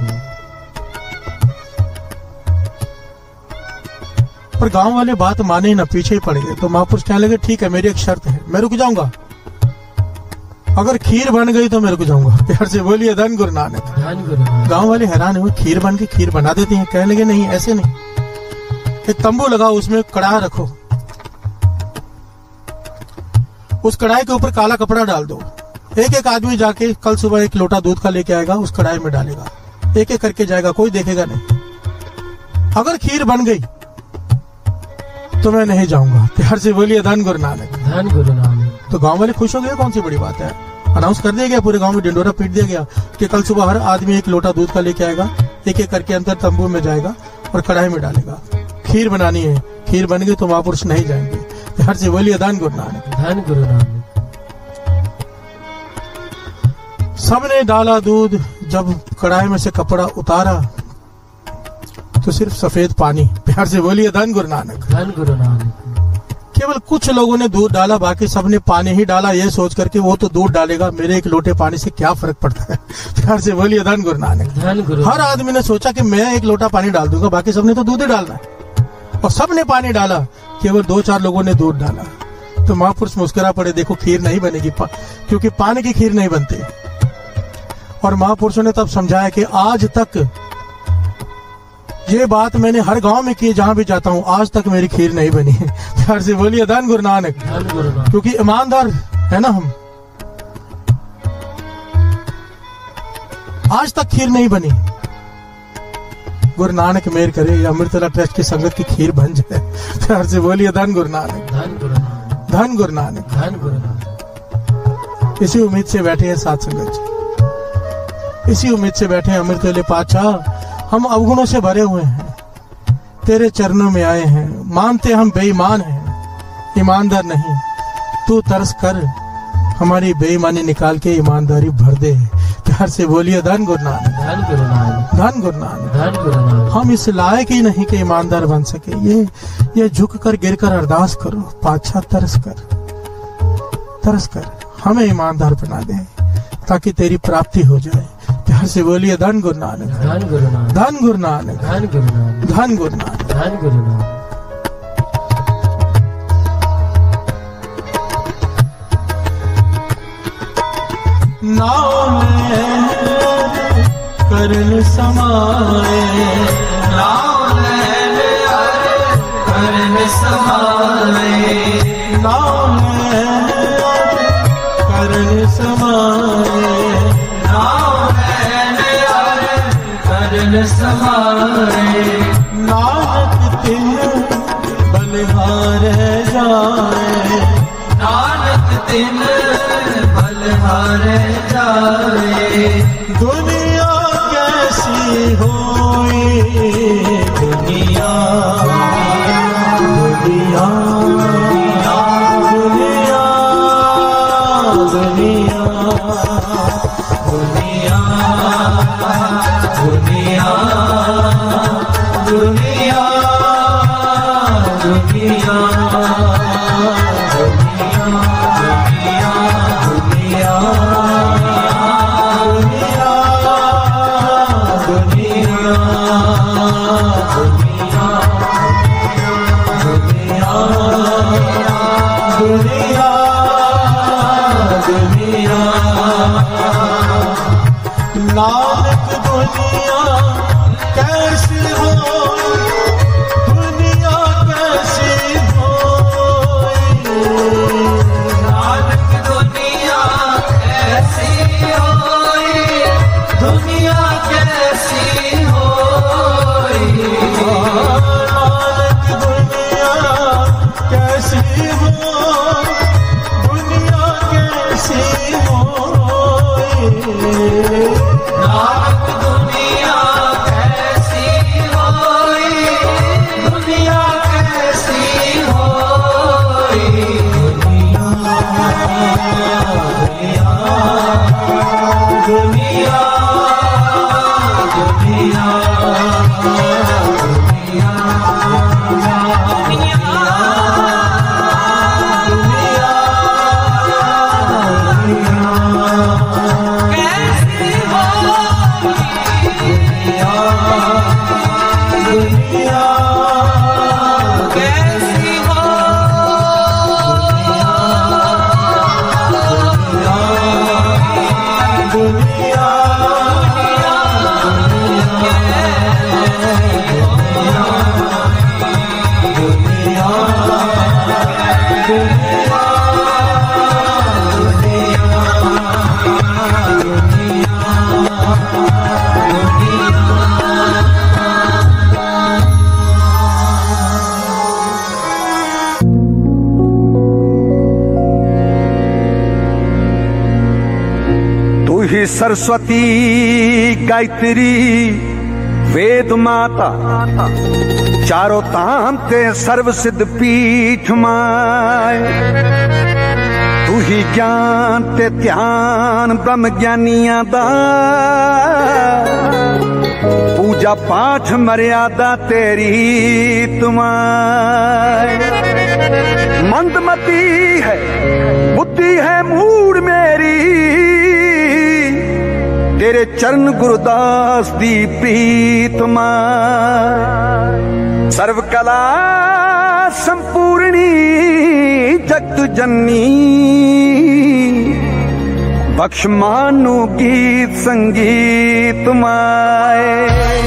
पर गांव वाले बात माने ना, पीछे ही पड़ गए। तो महापुरुष कहने लगे ठीक है, मेरी एक शर्त है, मैं रुक जाऊंगा, अगर खीर बन गई तो मैं रुक जाऊंगा। प्यार से बोलिए धन गुरु नानक। धन गुरु नानक। गांव वाले हैरान हुए, खीर बन के खीर बना देते हैं। कहने लगे नहीं, ऐसे नहीं, एक तंबू लगाओ, उसमें कड़ाह रखो, उस कढ़ाई के ऊपर काला कपड़ा डाल दो, एक एक आदमी जाके कल सुबह एक लोटा दूध का लेके आएगा, उस कढ़ाई में डालेगा, एक एक करके जाएगा, कोई देखेगा नहीं। अगर खीर बन गई तो मैं नहीं जाऊंगा। प्यार से बोलिए धन गुरु नानक। धन गुरु नानक। तो गांव वाले खुश हो गए, कौन सी बड़ी बात है। अनाउंस कर दिया गया, पूरे गांव में डिंडोरा पीट दिया गया कि कल सुबह हर आदमी एक लोटा दूध का लेके आएगा, एक एक करके अंदर तंबू में जाएगा और कढ़ाई में डालेगा। खीर बनानी है, खीर बन गई तो महापुरुष नहीं जाएंगे। प्यार से बोलिए धन गुरु नानक। धन गुरु नानक। सबने डाला दूध, जब कढ़ाई में से कपड़ा उतारा तो सिर्फ सफेद पानी। प्यार से बोलिए धन गुरु नानक। धन गुरु नानक। केवल कुछ लोगों ने दूध डाला, बाकी सबने पानी ही डाला, ये सोच करके वो तो दूध डालेगा, मेरे एक लोटे पानी से क्या फर्क पड़ता है। प्यार से बोलिए धन गुरु नानक। धन गुरु। हर आदमी ने सोचा कि मैं एक लोटा पानी डाल दूंगा, बाकी सबने तो दूध ही डालना है, और सबने पानी डाला, केवल दो चार लोगों ने दूध डाला। तो महापुरुष मुस्कुरा पड़े, देखो खीर नहीं बनेगी, पा, क्योंकि पानी की खीर नहीं बनती। और महापुरुषों ने तब समझाया कि आज तक ये बात मैंने हर गांव में की, जहां भी जाता हूं, आज तक मेरी खीर नहीं बनी है। प्यार से बोलिए धन गुरु नानक। धन गुरु नानक। क्योंकि ईमानदार है ना हम, आज तक खीर नहीं बनी। गुरु नानक मेहर करे, अमृतला ट्रस्ट की संगत की खीर बन जाए। प्यार से बोलिए धन गुरु नानक। धन गुरु नानक। धन गुरु नानक। धन गुरु नानक। इसी उम्मीद से बैठे हैं साथ संगत जी, इसी उम्मीद से बैठे हैं अमृतवेले पातशाह, हम अवगुणों से भरे हुए हैं, तेरे चरणों में आए हैं, मानते हम बेईमान हैं, ईमानदार नहीं, तू तरस कर हमारी बेईमानी निकाल के ईमानदारी भर दे। प्यार से बोलिए धन गुरु नानक। धन गुरु नानक। धन गुरु नानक। धन गुरु नानक। हम इस लायक ही नहीं कि ईमानदार बन सके, ये ये झुक कर गिर कर अरदास करो, पातशाह तरस कर, तरस कर हमें ईमानदार बना दे, ताकि तेरी प्राप्ति हो जाए। प्यार से बोलिए धन गुरु नानक। धन गुरु नानक। धन गुरु नानक। धन गुरु नानक। धन गुरु नानक। धन गुरु नानक। नाम करण समाए, नाम करण समाए, नाम करण समाए, नाम करण समाए, नानक तिन बलिहार जाए, नानक दिन बलिहार जाए। दुनिया कैसी होई, दुनिया दुनिया दुनिया दुनिया दुनिया दुनिया दुनिया दुनिया नानक दुनिया कैसी हो, दुनिया कैसी हो, नानक दुनिया कैसी होई, दुनिया कैसी होई, नानक दुनिया कैसी हो, दुनिया कैसी हो, नानक दुनिया कैसी होई, दुनिया कैसी होई, दुनिया दुनिया दुनिया कैसी होगी दुनिया, कैसी सरस्वती गायत्री वेद माता चारों ताम ते सर्व सिद्ध पीठ माए। तू ही ज्ञान ते ध्यान ब्रह्म ज्ञानियां दा पूजा पाठ मर्यादा तेरी तुम्हारे। मंदमती है बुद्धि है मूड मेरी तेरे चरण गुरुदास दी प्रीत मां। सर्व कला संपूर्णी जगत जननी बख्श मानु गीत संगीत माए।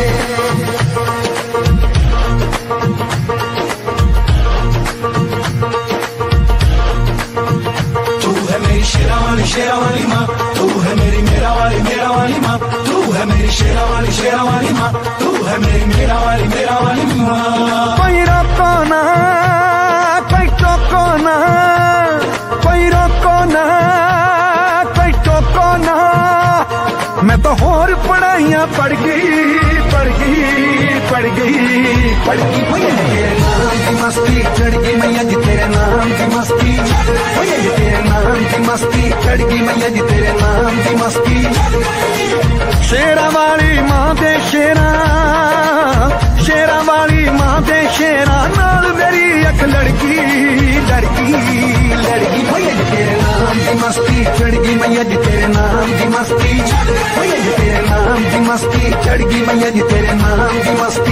शेरा वाली शेरा वाली माँ तू है मेरी मेरा वाली मेरा वाली माँ। तू है मेरी शेरा वाली शेरा वाली माँ तू है मेरी मेरा वाली मेरा वाली माँ। कोई रोको ना कोई टोको ना कोई रोको ना कोई टोको ना। मैं तो होर पढ़ाइयाँ पढ़ गई पढ़ गई पढ़ गई पढ़ गई। तेरे नाम की मस्ती चढ़ गई मैया जी तेरे नाम की मस्ती। तेरे नाम की मस्ती चढ़ गई मैया जी तेरे नाम की मस्ती। शेरा वाली माँ दे शेरा शेरा वाली माँ दे शेरा नाल मेरी अख लड़की लड़की लड़की। मैया जी तेरे नाम की मस्ती चढ़ गई मैया जी तेरे नाम की मस्ती। मैया जी तेरे नाम की मस्ती चढ़ गई मैया जी तेरे नाम की मस्ती।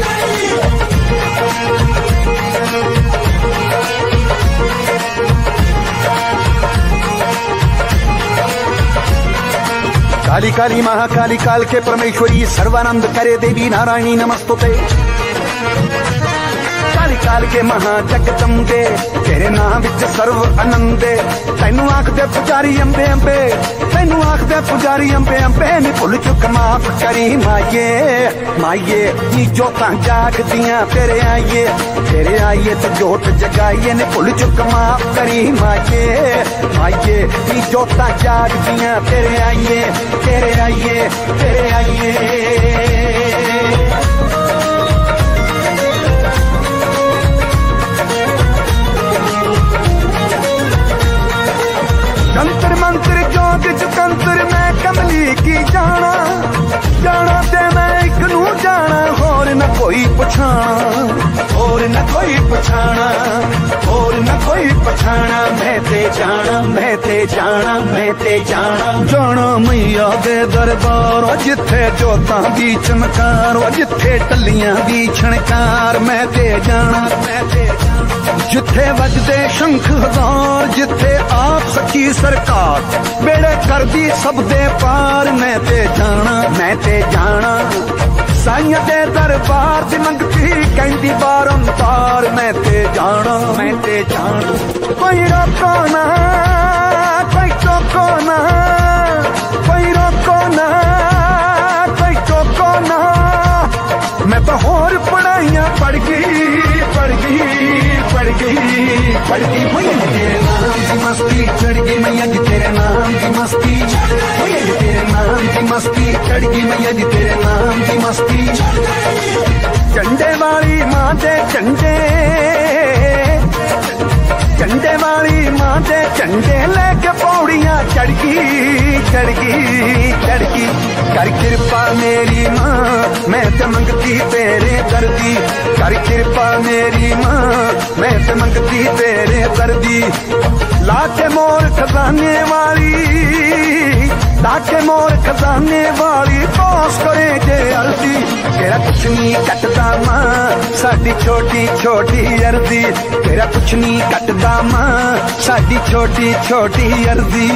काली काली महाकाली काल के परमेश्वरी सर्वानंद करे देवी नारायणी नमस्तुते। काली काल के महाजगदम्बे तेरे नाम विच सर्व आनंदे। तैनू आखदे पुजारी अंबे अंबे तैनू आखदे पुजारी अंबे अंबे। नी भुल चुक माफ करी माये माये नी जोतां जागदियां तेरे आइए तेरे आइए तो जोत जगाइए। नी भुल चुक माफ करी माये माये नी जोतां जागदियां तेरे आइए तेरे आइए तेरे आइए। जंतर मंत्र जोग जुकंतर मैं कमली की जाना जाना ते मैं एक नू जाना होर न कोई पछाना होर न कोई पछाना होर न कोई पछाना। मैं ते जाना मैं ते जाना मैं ते जाना जाना मैया दे दरबार जिथे जोतां दी चमकार जिथे टलियां दी छणकार। मैं ते जाना मैं ते जिथे वजदे शंख हजार जिथे आप सच्ची सरकार बेड़े कर दी सब दे पार। मैं ते जाना मैं ते जाना साइयां दे दरबार दी मंगती कहंदी बारंबार। मैं ते जाना मैं ते जाना कोई रोको ना कोई टोको ना कोई रोको ना कोई टोको ना। मैं तो होर पढ़ाइयाँ पढ़ गई पढ़ गई पढ़ गई पढ़ गई। मैया जी तेरे नाम की मस्ती चढ़ गई मैया जी तेरे नाम की मस्ती। मैया जी तेरे नाम की मस्ती चढ़ गई मैया जी तेरे नाम की मस्ती। झंडे वाली माँ दे झंडे झंडे वाली माँ दे झंडे लेके पौड़ियाँ चढ़ गई चढ़ गई चढ़ गई। कर कृपा मेरी माँ मैं ते मंगती तेरे दर्दी, कर कृपा मेरी मां मैं ते मंगती तेरे दर्दी। लाके मोर खजाने वाली, लाके मोर खजाने वाली पास करे जे अर्जी, तेरा कुछ नहीं कटदा मां साडी छोटी छोटी अर्जी, तेरा कुछ नहीं कटदा मां साडी छोटी छोटी अर्जी।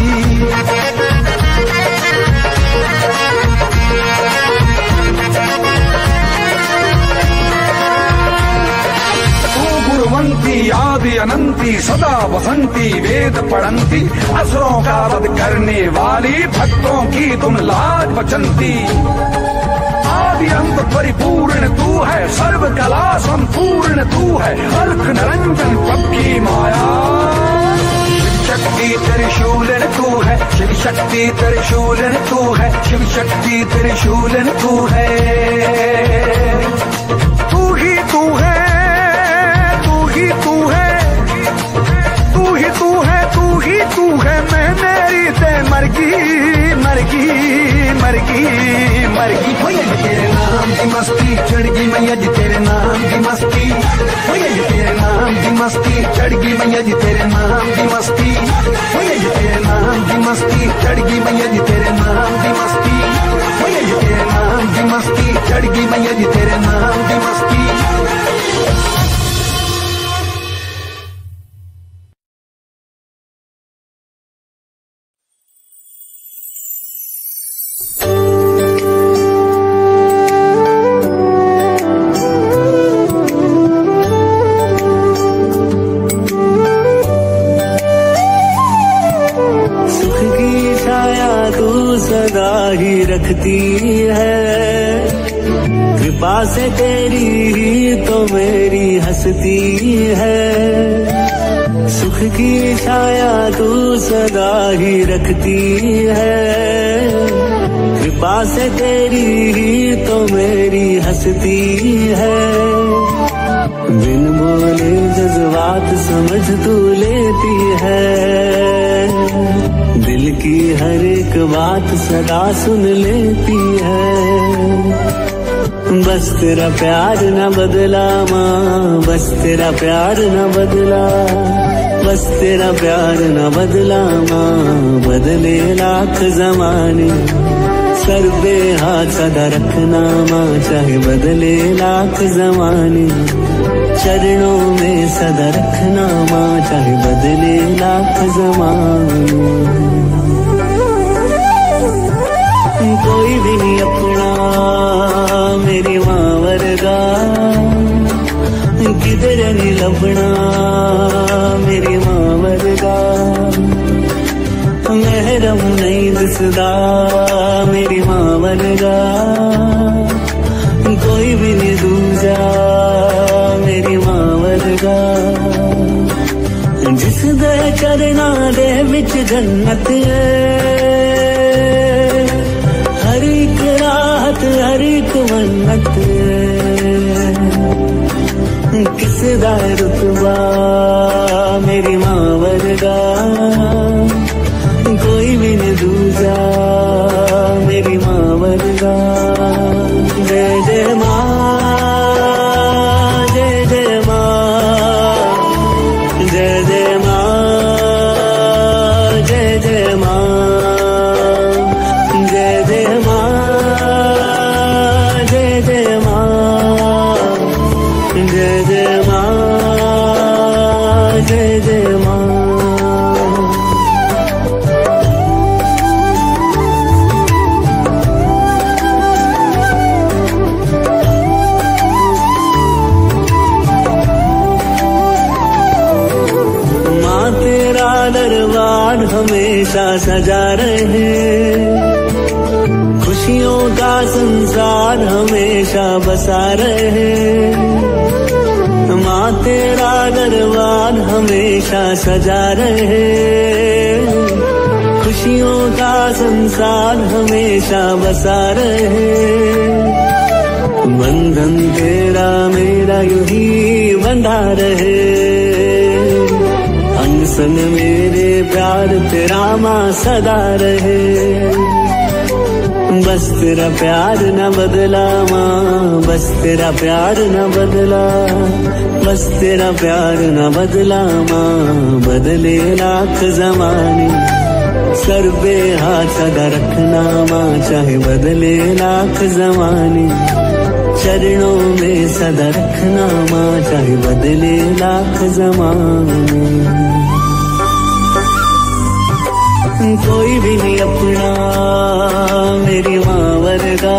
गुरुवंती आदि अनंती सदा वसंती वेद पढ़ंती, असुरों का वध करने वाली भक्तों की तुम लाज बचंती। आदि अंत परिपूर्ण तू है, सर्व कला संपूर्ण तू है, अर्थ निरंजन सबकी माया। शिव शक्ति त्रिशूलन तू है, शिव शक्ति त्रिशूलन तू है, शिव शक्ति त्रिशूलन तू है। तू ही तू है, तू है, तू ही तू है, तू ही तू है, मैं मेरी ते मरगी मरगी मरगी मरगी। भैया जी तेरे नाम की मस्ती चढ़ गई मैया जी तेरे नाम की मस्ती, भैया जी तेरे नाम की मस्ती चढ़ गई मैया जी तेरे नाम की मस्ती, भैया जी तेरे नाम की मस्ती चढ़ गई मैया जी तेरे नाम की मस्ती, भैया जी तेरे नाम की मस्ती चढ़ गई मैया जी तेरे नाम की मस्ती। रखती है कृपा से तेरी ही तो मेरी हंसती है। सुख की छाया तू सदा ही रखती है, कृपा से तेरी ही तो मेरी हंसती है। बिन बोले जज्बात समझ तू लेती है, दिल की हर एक बात सदा सुन लेती है। बस तेरा प्यार न बदला माँ, बस तेरा प्यार न बदला, बस तेरा प्यार न बदला माँ। बदले लाख जमाने सर पे हाथ सदा रखना माँ, चाहे बदले लाख जमाने चरणों में सदा रखना माँ, चाहे बदले लाख जमाने। कोई भी नहीं अपना मेरी माँ वर्गा, किधर नहीं लभना मेरी माँ वर्गा। महरम नहीं दिसदा मेरी माँ वर्गा, कोई भी नहीं दूजा मेरी माँ वर्गा। जिस दे चरना दे विच जन्नत हर एक राहत हर एक मन्नत, किस दा रुतबा मेरी माँ वर्गा, कोई भी नहीं दूजा मेरी माँ वर्गा। जय जय माँ, जय जय माँ, जय जय माँ, जय जय माँ, जय जय माँ, जय जय माँ, जय जय माँ, जय जय माँ। दरबार हमेशा सजा रहे, खुशियों का संसार हमेशा बसा रहे। माँ तेरा दरबार हमेशा सजा रहे, खुशियों का संसार हमेशा बसा रहे। बंधन तेरा मेरा यूं ही बंधा रहे, संग मेरे प्यार तेरा माँ सदा रहे। बस तेरा प्यार न बदला माँ, बस तेरा प्यार न बदला, बस तेरा प्यार न बदला माँ, बदले लाख जमाने। सर पे हाथ सदा रखना माँ, चाहे बदले लाख जमाने। चरणों में सदा रखना माँ, चाहे बदले लाख जमाने। कोई भी नहीं अपना मेरी माँ वर्गा,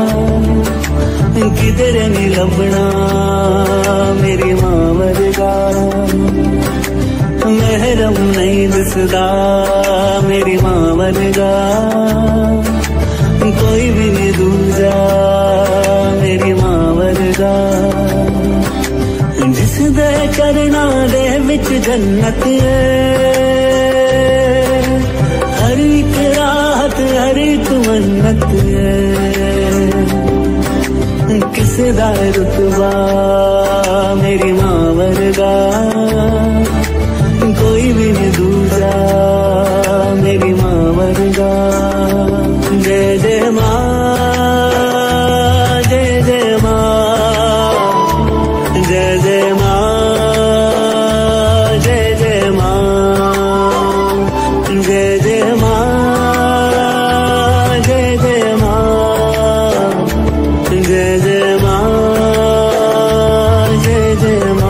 किधर नहीं लभना मेरी माँ वर्गा। महरम नहीं दिसदा मेरी माँ वर्गा, कोई भी नहीं दूजा मेरी माँ वर्गा। जिस दे करना दे विच जन्नत है, हर एक राहत हर एक मन्नत है। किस दा रुतबा मेरी माँ वर्गा, कोई भी नहीं दूजा मेरी माँ वर्गा। जय जय माँ, जय जय माँ, जय जय माँ, जय जय माँ, जय जय माँ, जय जय माँ, जय जय माँ, जय जय माँ।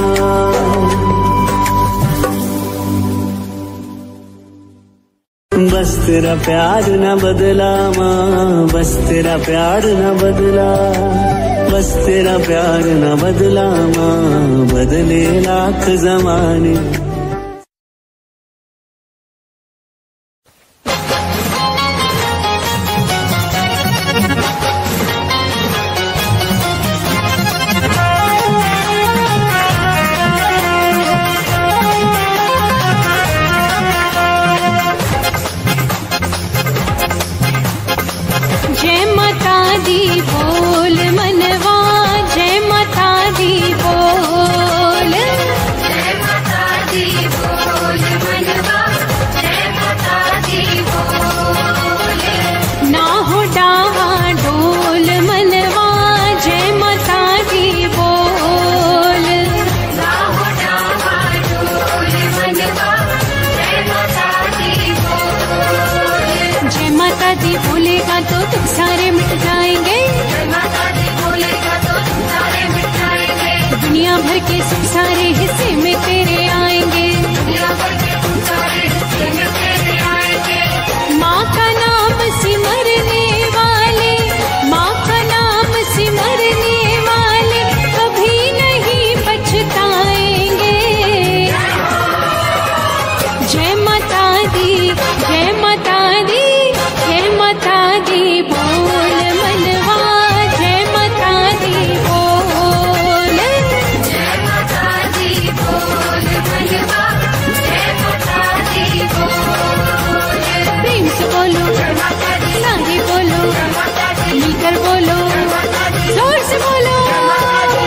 बस तेरा प्यार न बदला माँ, बस तेरा प्यार न बदला, बस तेरा प्यार न बदला माँ, बदले लाख जमाने। जय माता दी बोल मनवा, जय माता दी बोल, जय माता दी बोल मनवा, जय माता दी बोल। ना हो डाहा ढोल मनवा, जय माता दी बोल, ना हो डाहा ढोल मनवा, जय माता दी बोल। जय माता दी बोलेगा तो तुम सारे मिट जाएंगे, जय माता दी बोलेगा तो तुम सारे मिट जाएंगे। दुनिया भर के सुख सारे हिस्से में तेरे आएंगे, दुनिया भर के सुख सारे हिस्से में तेरे आएंगे। माँ का नाम सिमरने वाले, माँ का नाम सिमरने वाले कभी नहीं पछताएंगे। जय माता दी, जय माता दी, जय माता दी बोल मनवा, जय माता दी बोल, जय माता दी बोल मनवा, जय माता दी बोल। प्रेम से बोलो जय माता दी, सारे बोलो जय माता दी, मिलकर बोलो जय माता दी, जोर से बोलो जय माता दी।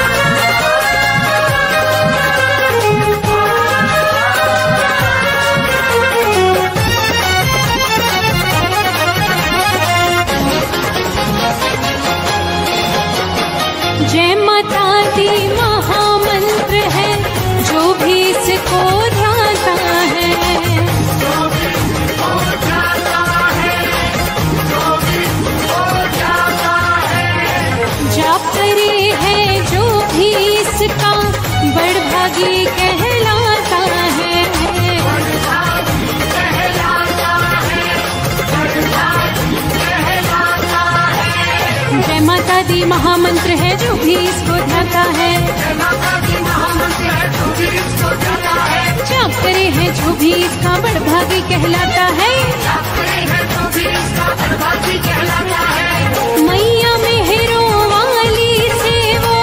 जय माता दी महामंत्र है, जो भी इसको ध्याता है, जो भी इसको ध्याता है, जो भी इसको ध्याता है। जाप करे है जो भी इसका, बड़भागी कहलाता है, बड़भागी कहलाता है, बड़भागी कहलाता है। जय माता दी महामंत्र है, जो भी इसको ध्याता है, जय माता दी महामंत्र है, जो भी इसको ध्याता है। जाप करे है जो भी इसका, बड़भागी कहलाता है, जाप करे है जो भी इसका, बड़भागी कहलाता है। मैया मेहरों वाली से वो,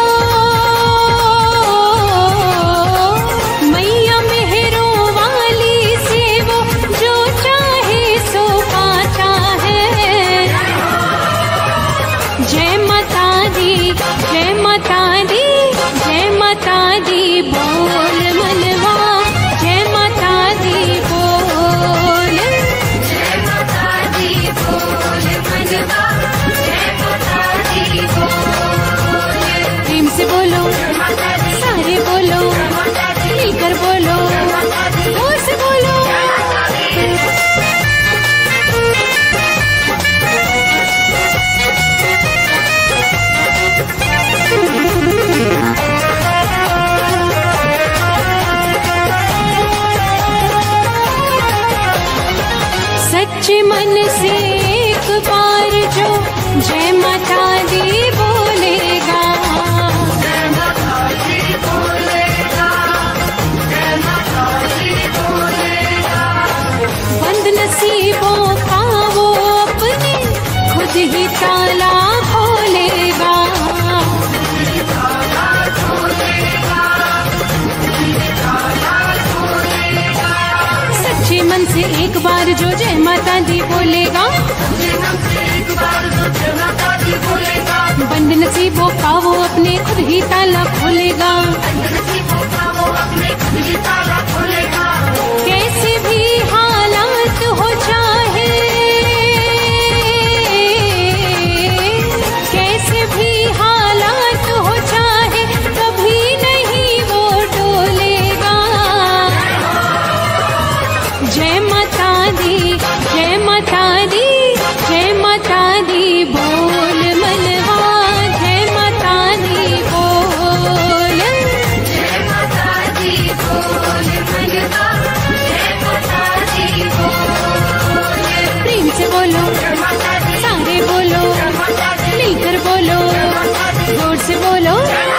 मैया मेहरों वाली से वो, जो चाहे सो पाता है। जय माता दी, जय माता दी, जय माता दी बोल मनवा, जय माता दी बोल, मन से एक बार जो जय माता दी बोलेगा, जय माता दी बोलेगा, जय माता दी बोलेगा। बंद नसीबों का वो अपने खुद ही ताला खोलेगा, सच्चे मन से एक बार जो जय माता दी बोलेगा, बंद नसीबों का वो अपने खुद ही ताला खोलेगा। कैसे भी हालात हो चाहे, कैसे भी हालात हो चाहे, कभी नहीं वो डोलेगा। जय माता दी, जय माता दी, जय माता दी बोल मनवा, जय माता दी बोल, जय माता दी बोल मनवा, जय माता दी बोल। प्रेम से बोलो, सारे बोलो, मिलकर बोलो, जोर से बोलो।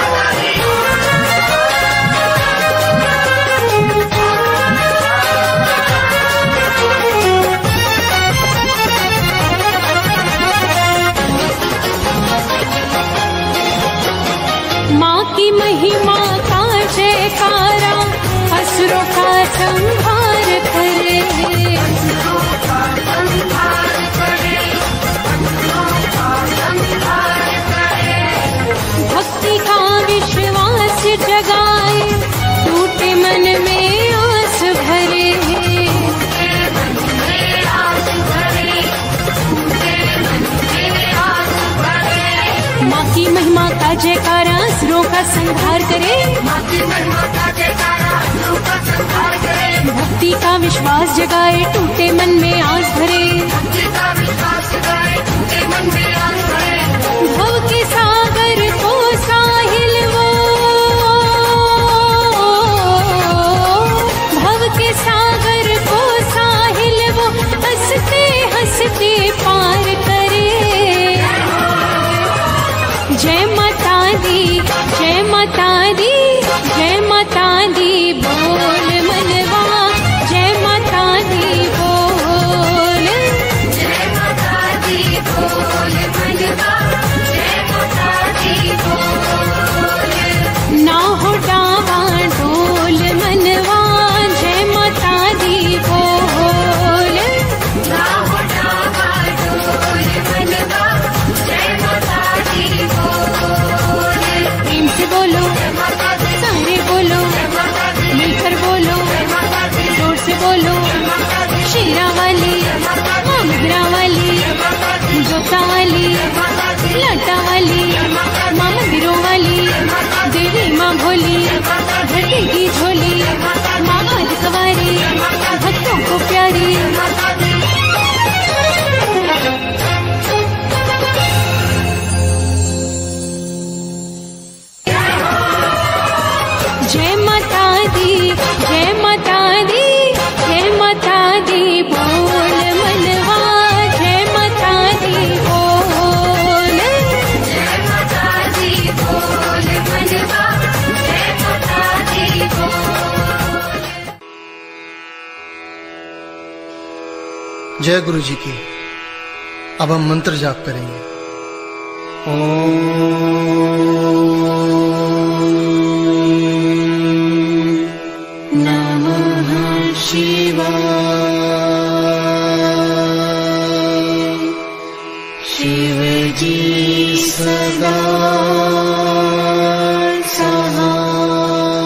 माँ की महिमा का जयकारा असुरों का संहार करे, भक्ति का विश्वास जगाए, टूटे मन में आस भरे। माँ की महिमा का जयकारा असुरों का संहार करे, भक्ति का विश्वास जगाए, टूटे मन में आस भरे। भव के सागर को साहिल वो, भव के सागर को साहिल वो, हंसते हंसते पार करे। जय माता दी, जय माता दी, जय माता दी बोल मनवा, जय माता दी बोल, जय माता दी बोल मनवा, जय माता दी बोल। ना हो डावा डोल मनवा, जय माता दी बोल, ना हो डावा डोल मनवा, जय माता दी बोल। प्रेम से बोलो, सारे बोलो, मिलकर बोलो, जोर से बोलो। शेरा वाली, माँ मुद्रा वाली, जोता वाली, लाटा वाली, माँ मंदिरों वाली, देवी माँ भोली, धरती की झोली, माँ आज कवारी, भक्तों को प्यारी। जय माता दी, जय माता दी, जय माता दी बोल मनवा, जय माता दी बोल, जय माता दी बोल मनवा, जय माता दी बोल। जय गुरु जी की। अब हम मंत्र जाप करेंगे। नमः शिवाय, शिव जी सदा सहाय।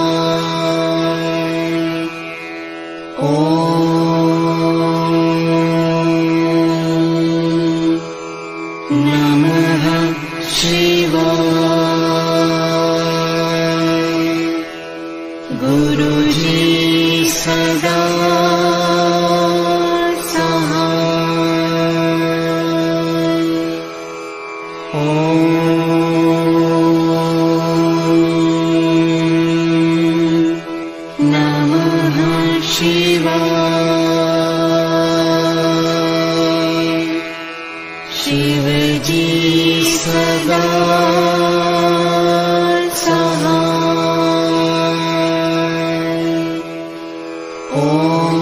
नमः शिवाय, गुरुजी सदा सहाय। ओम जी सदा सहाय। ओम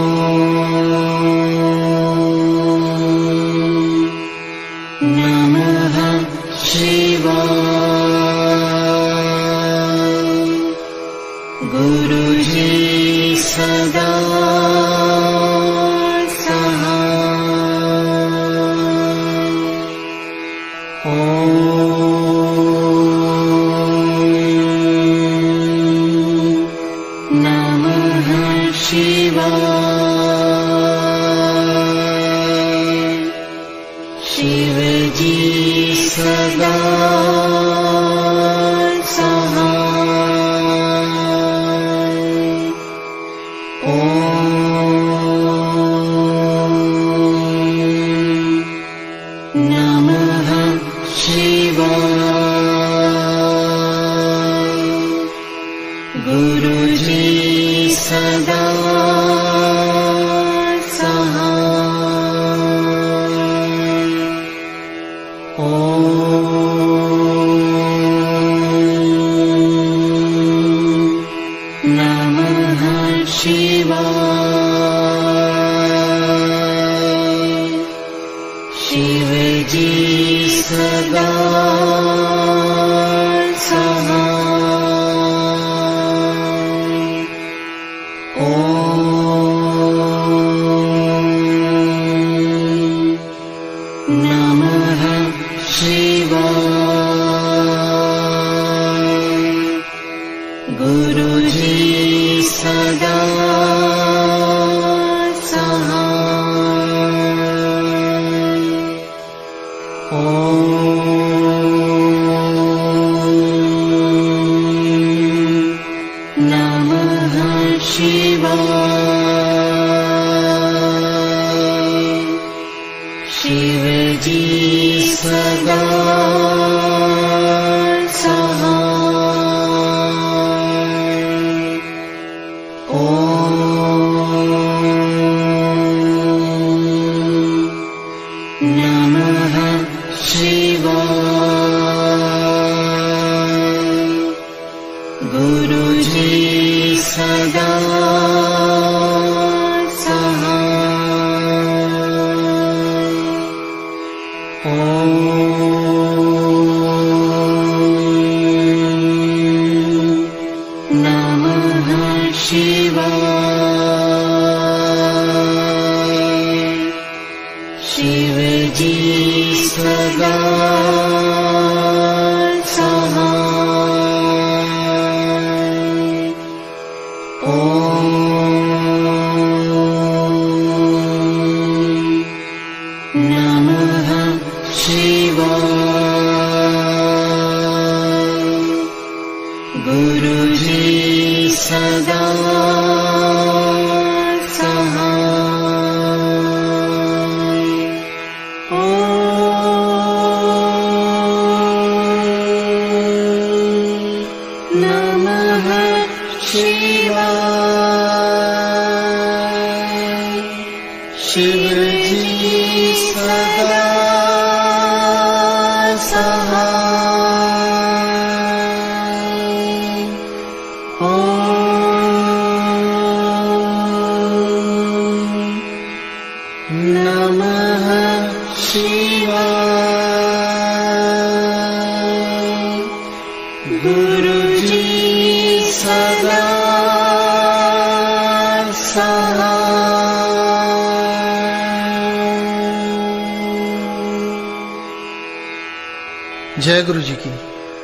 नमः शिवाय। गुरु जी सदा शिव जी सदा सहाय। ओम नमः शिवाय। गुरु जी सदा शिव जी सदा सहाय। ओम नमः शिवाय। गुरु जी सदा शिव जी सदा सहाय। ओम नमः शिवाय। गुरु जी सदा शिव जी सदा सहाय। ओम नमः शिवाय। गुरु जी सदा शिव जी सदा सहाय। ओम नमः शिवाय। गुरु जी सदा जय गुरु जी की।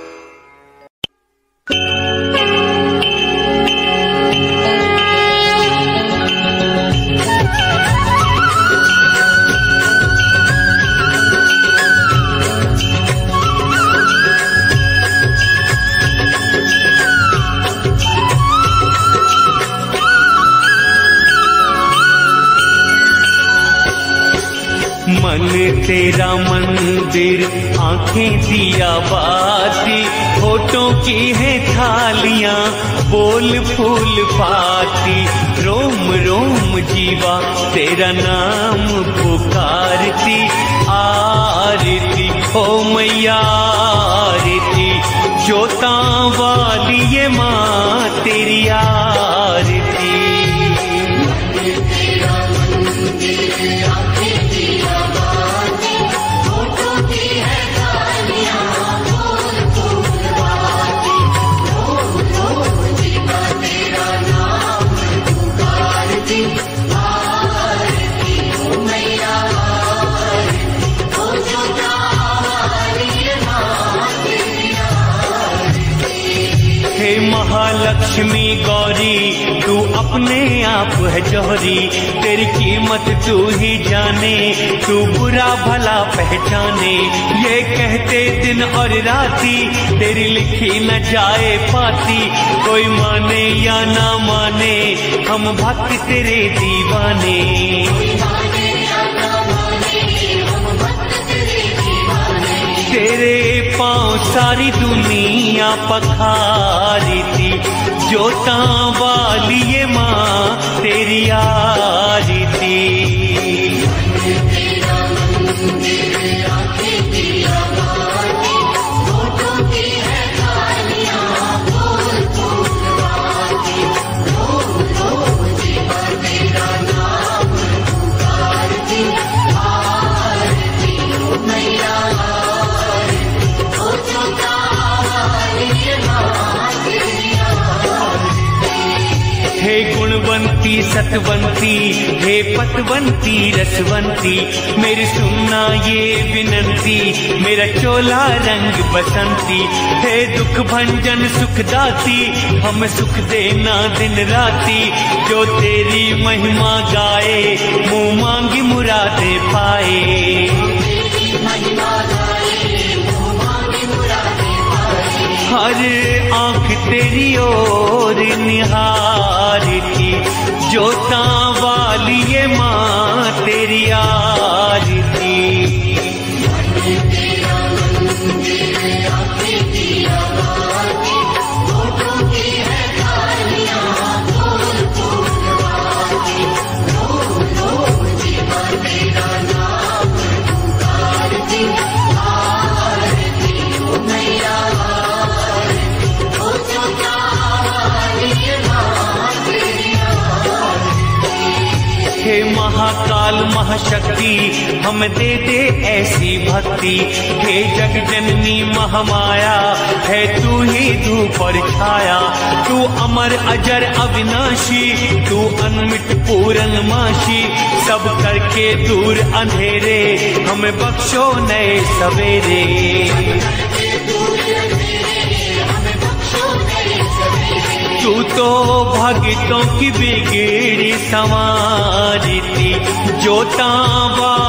मन तेरा मंदिर, आंखें दिया बाती, होठों की है थालियां, बोल फूल पाती, रोम रोम जीवा तेरा नाम पुकारती, आरती हो मैया आरती, जोता वाली ये माँ तेरी आरती। महालक्ष्मी गौरी तू अपने आप है जौहरी, तेरी कीमत तू ही जाने, तू बुरा भला पहचाने। ये कहते दिन और राती तेरी लिखी न जाए पाती, कोई माने या ना माने हम भक्त तेरे दीवाने। तेरे पाँव सारी दुनिया पखारी थी, जोता वाली ये माँ तेरी आरती। हे गुणवंती सतवंती, हे पतवंती रसवंती, मेरी सुनना ये विनंती, मेरा चोला रंग बसंती। हे दुख भंजन सुखदाती, हम सुख देना दिन राती, जो तेरी महिमा गाए मुँह मांगी मुरादे पाए। हर आंख तेरी ओर निहारती, जोता वाली ये माँ तेरी आरती। हे महाकाल महाशक्ति हम दे दे ऐसी भक्ति, हे जग जननी महामाया है तू ही धूप और छाया। तू अमर अजर अविनाशी, तू अनमिट पूरन माशी, सब करके दूर अंधेरे हमें बख्शो नए सवेरे। तू तो भक्तों की बिगड़ी संवारती, जोता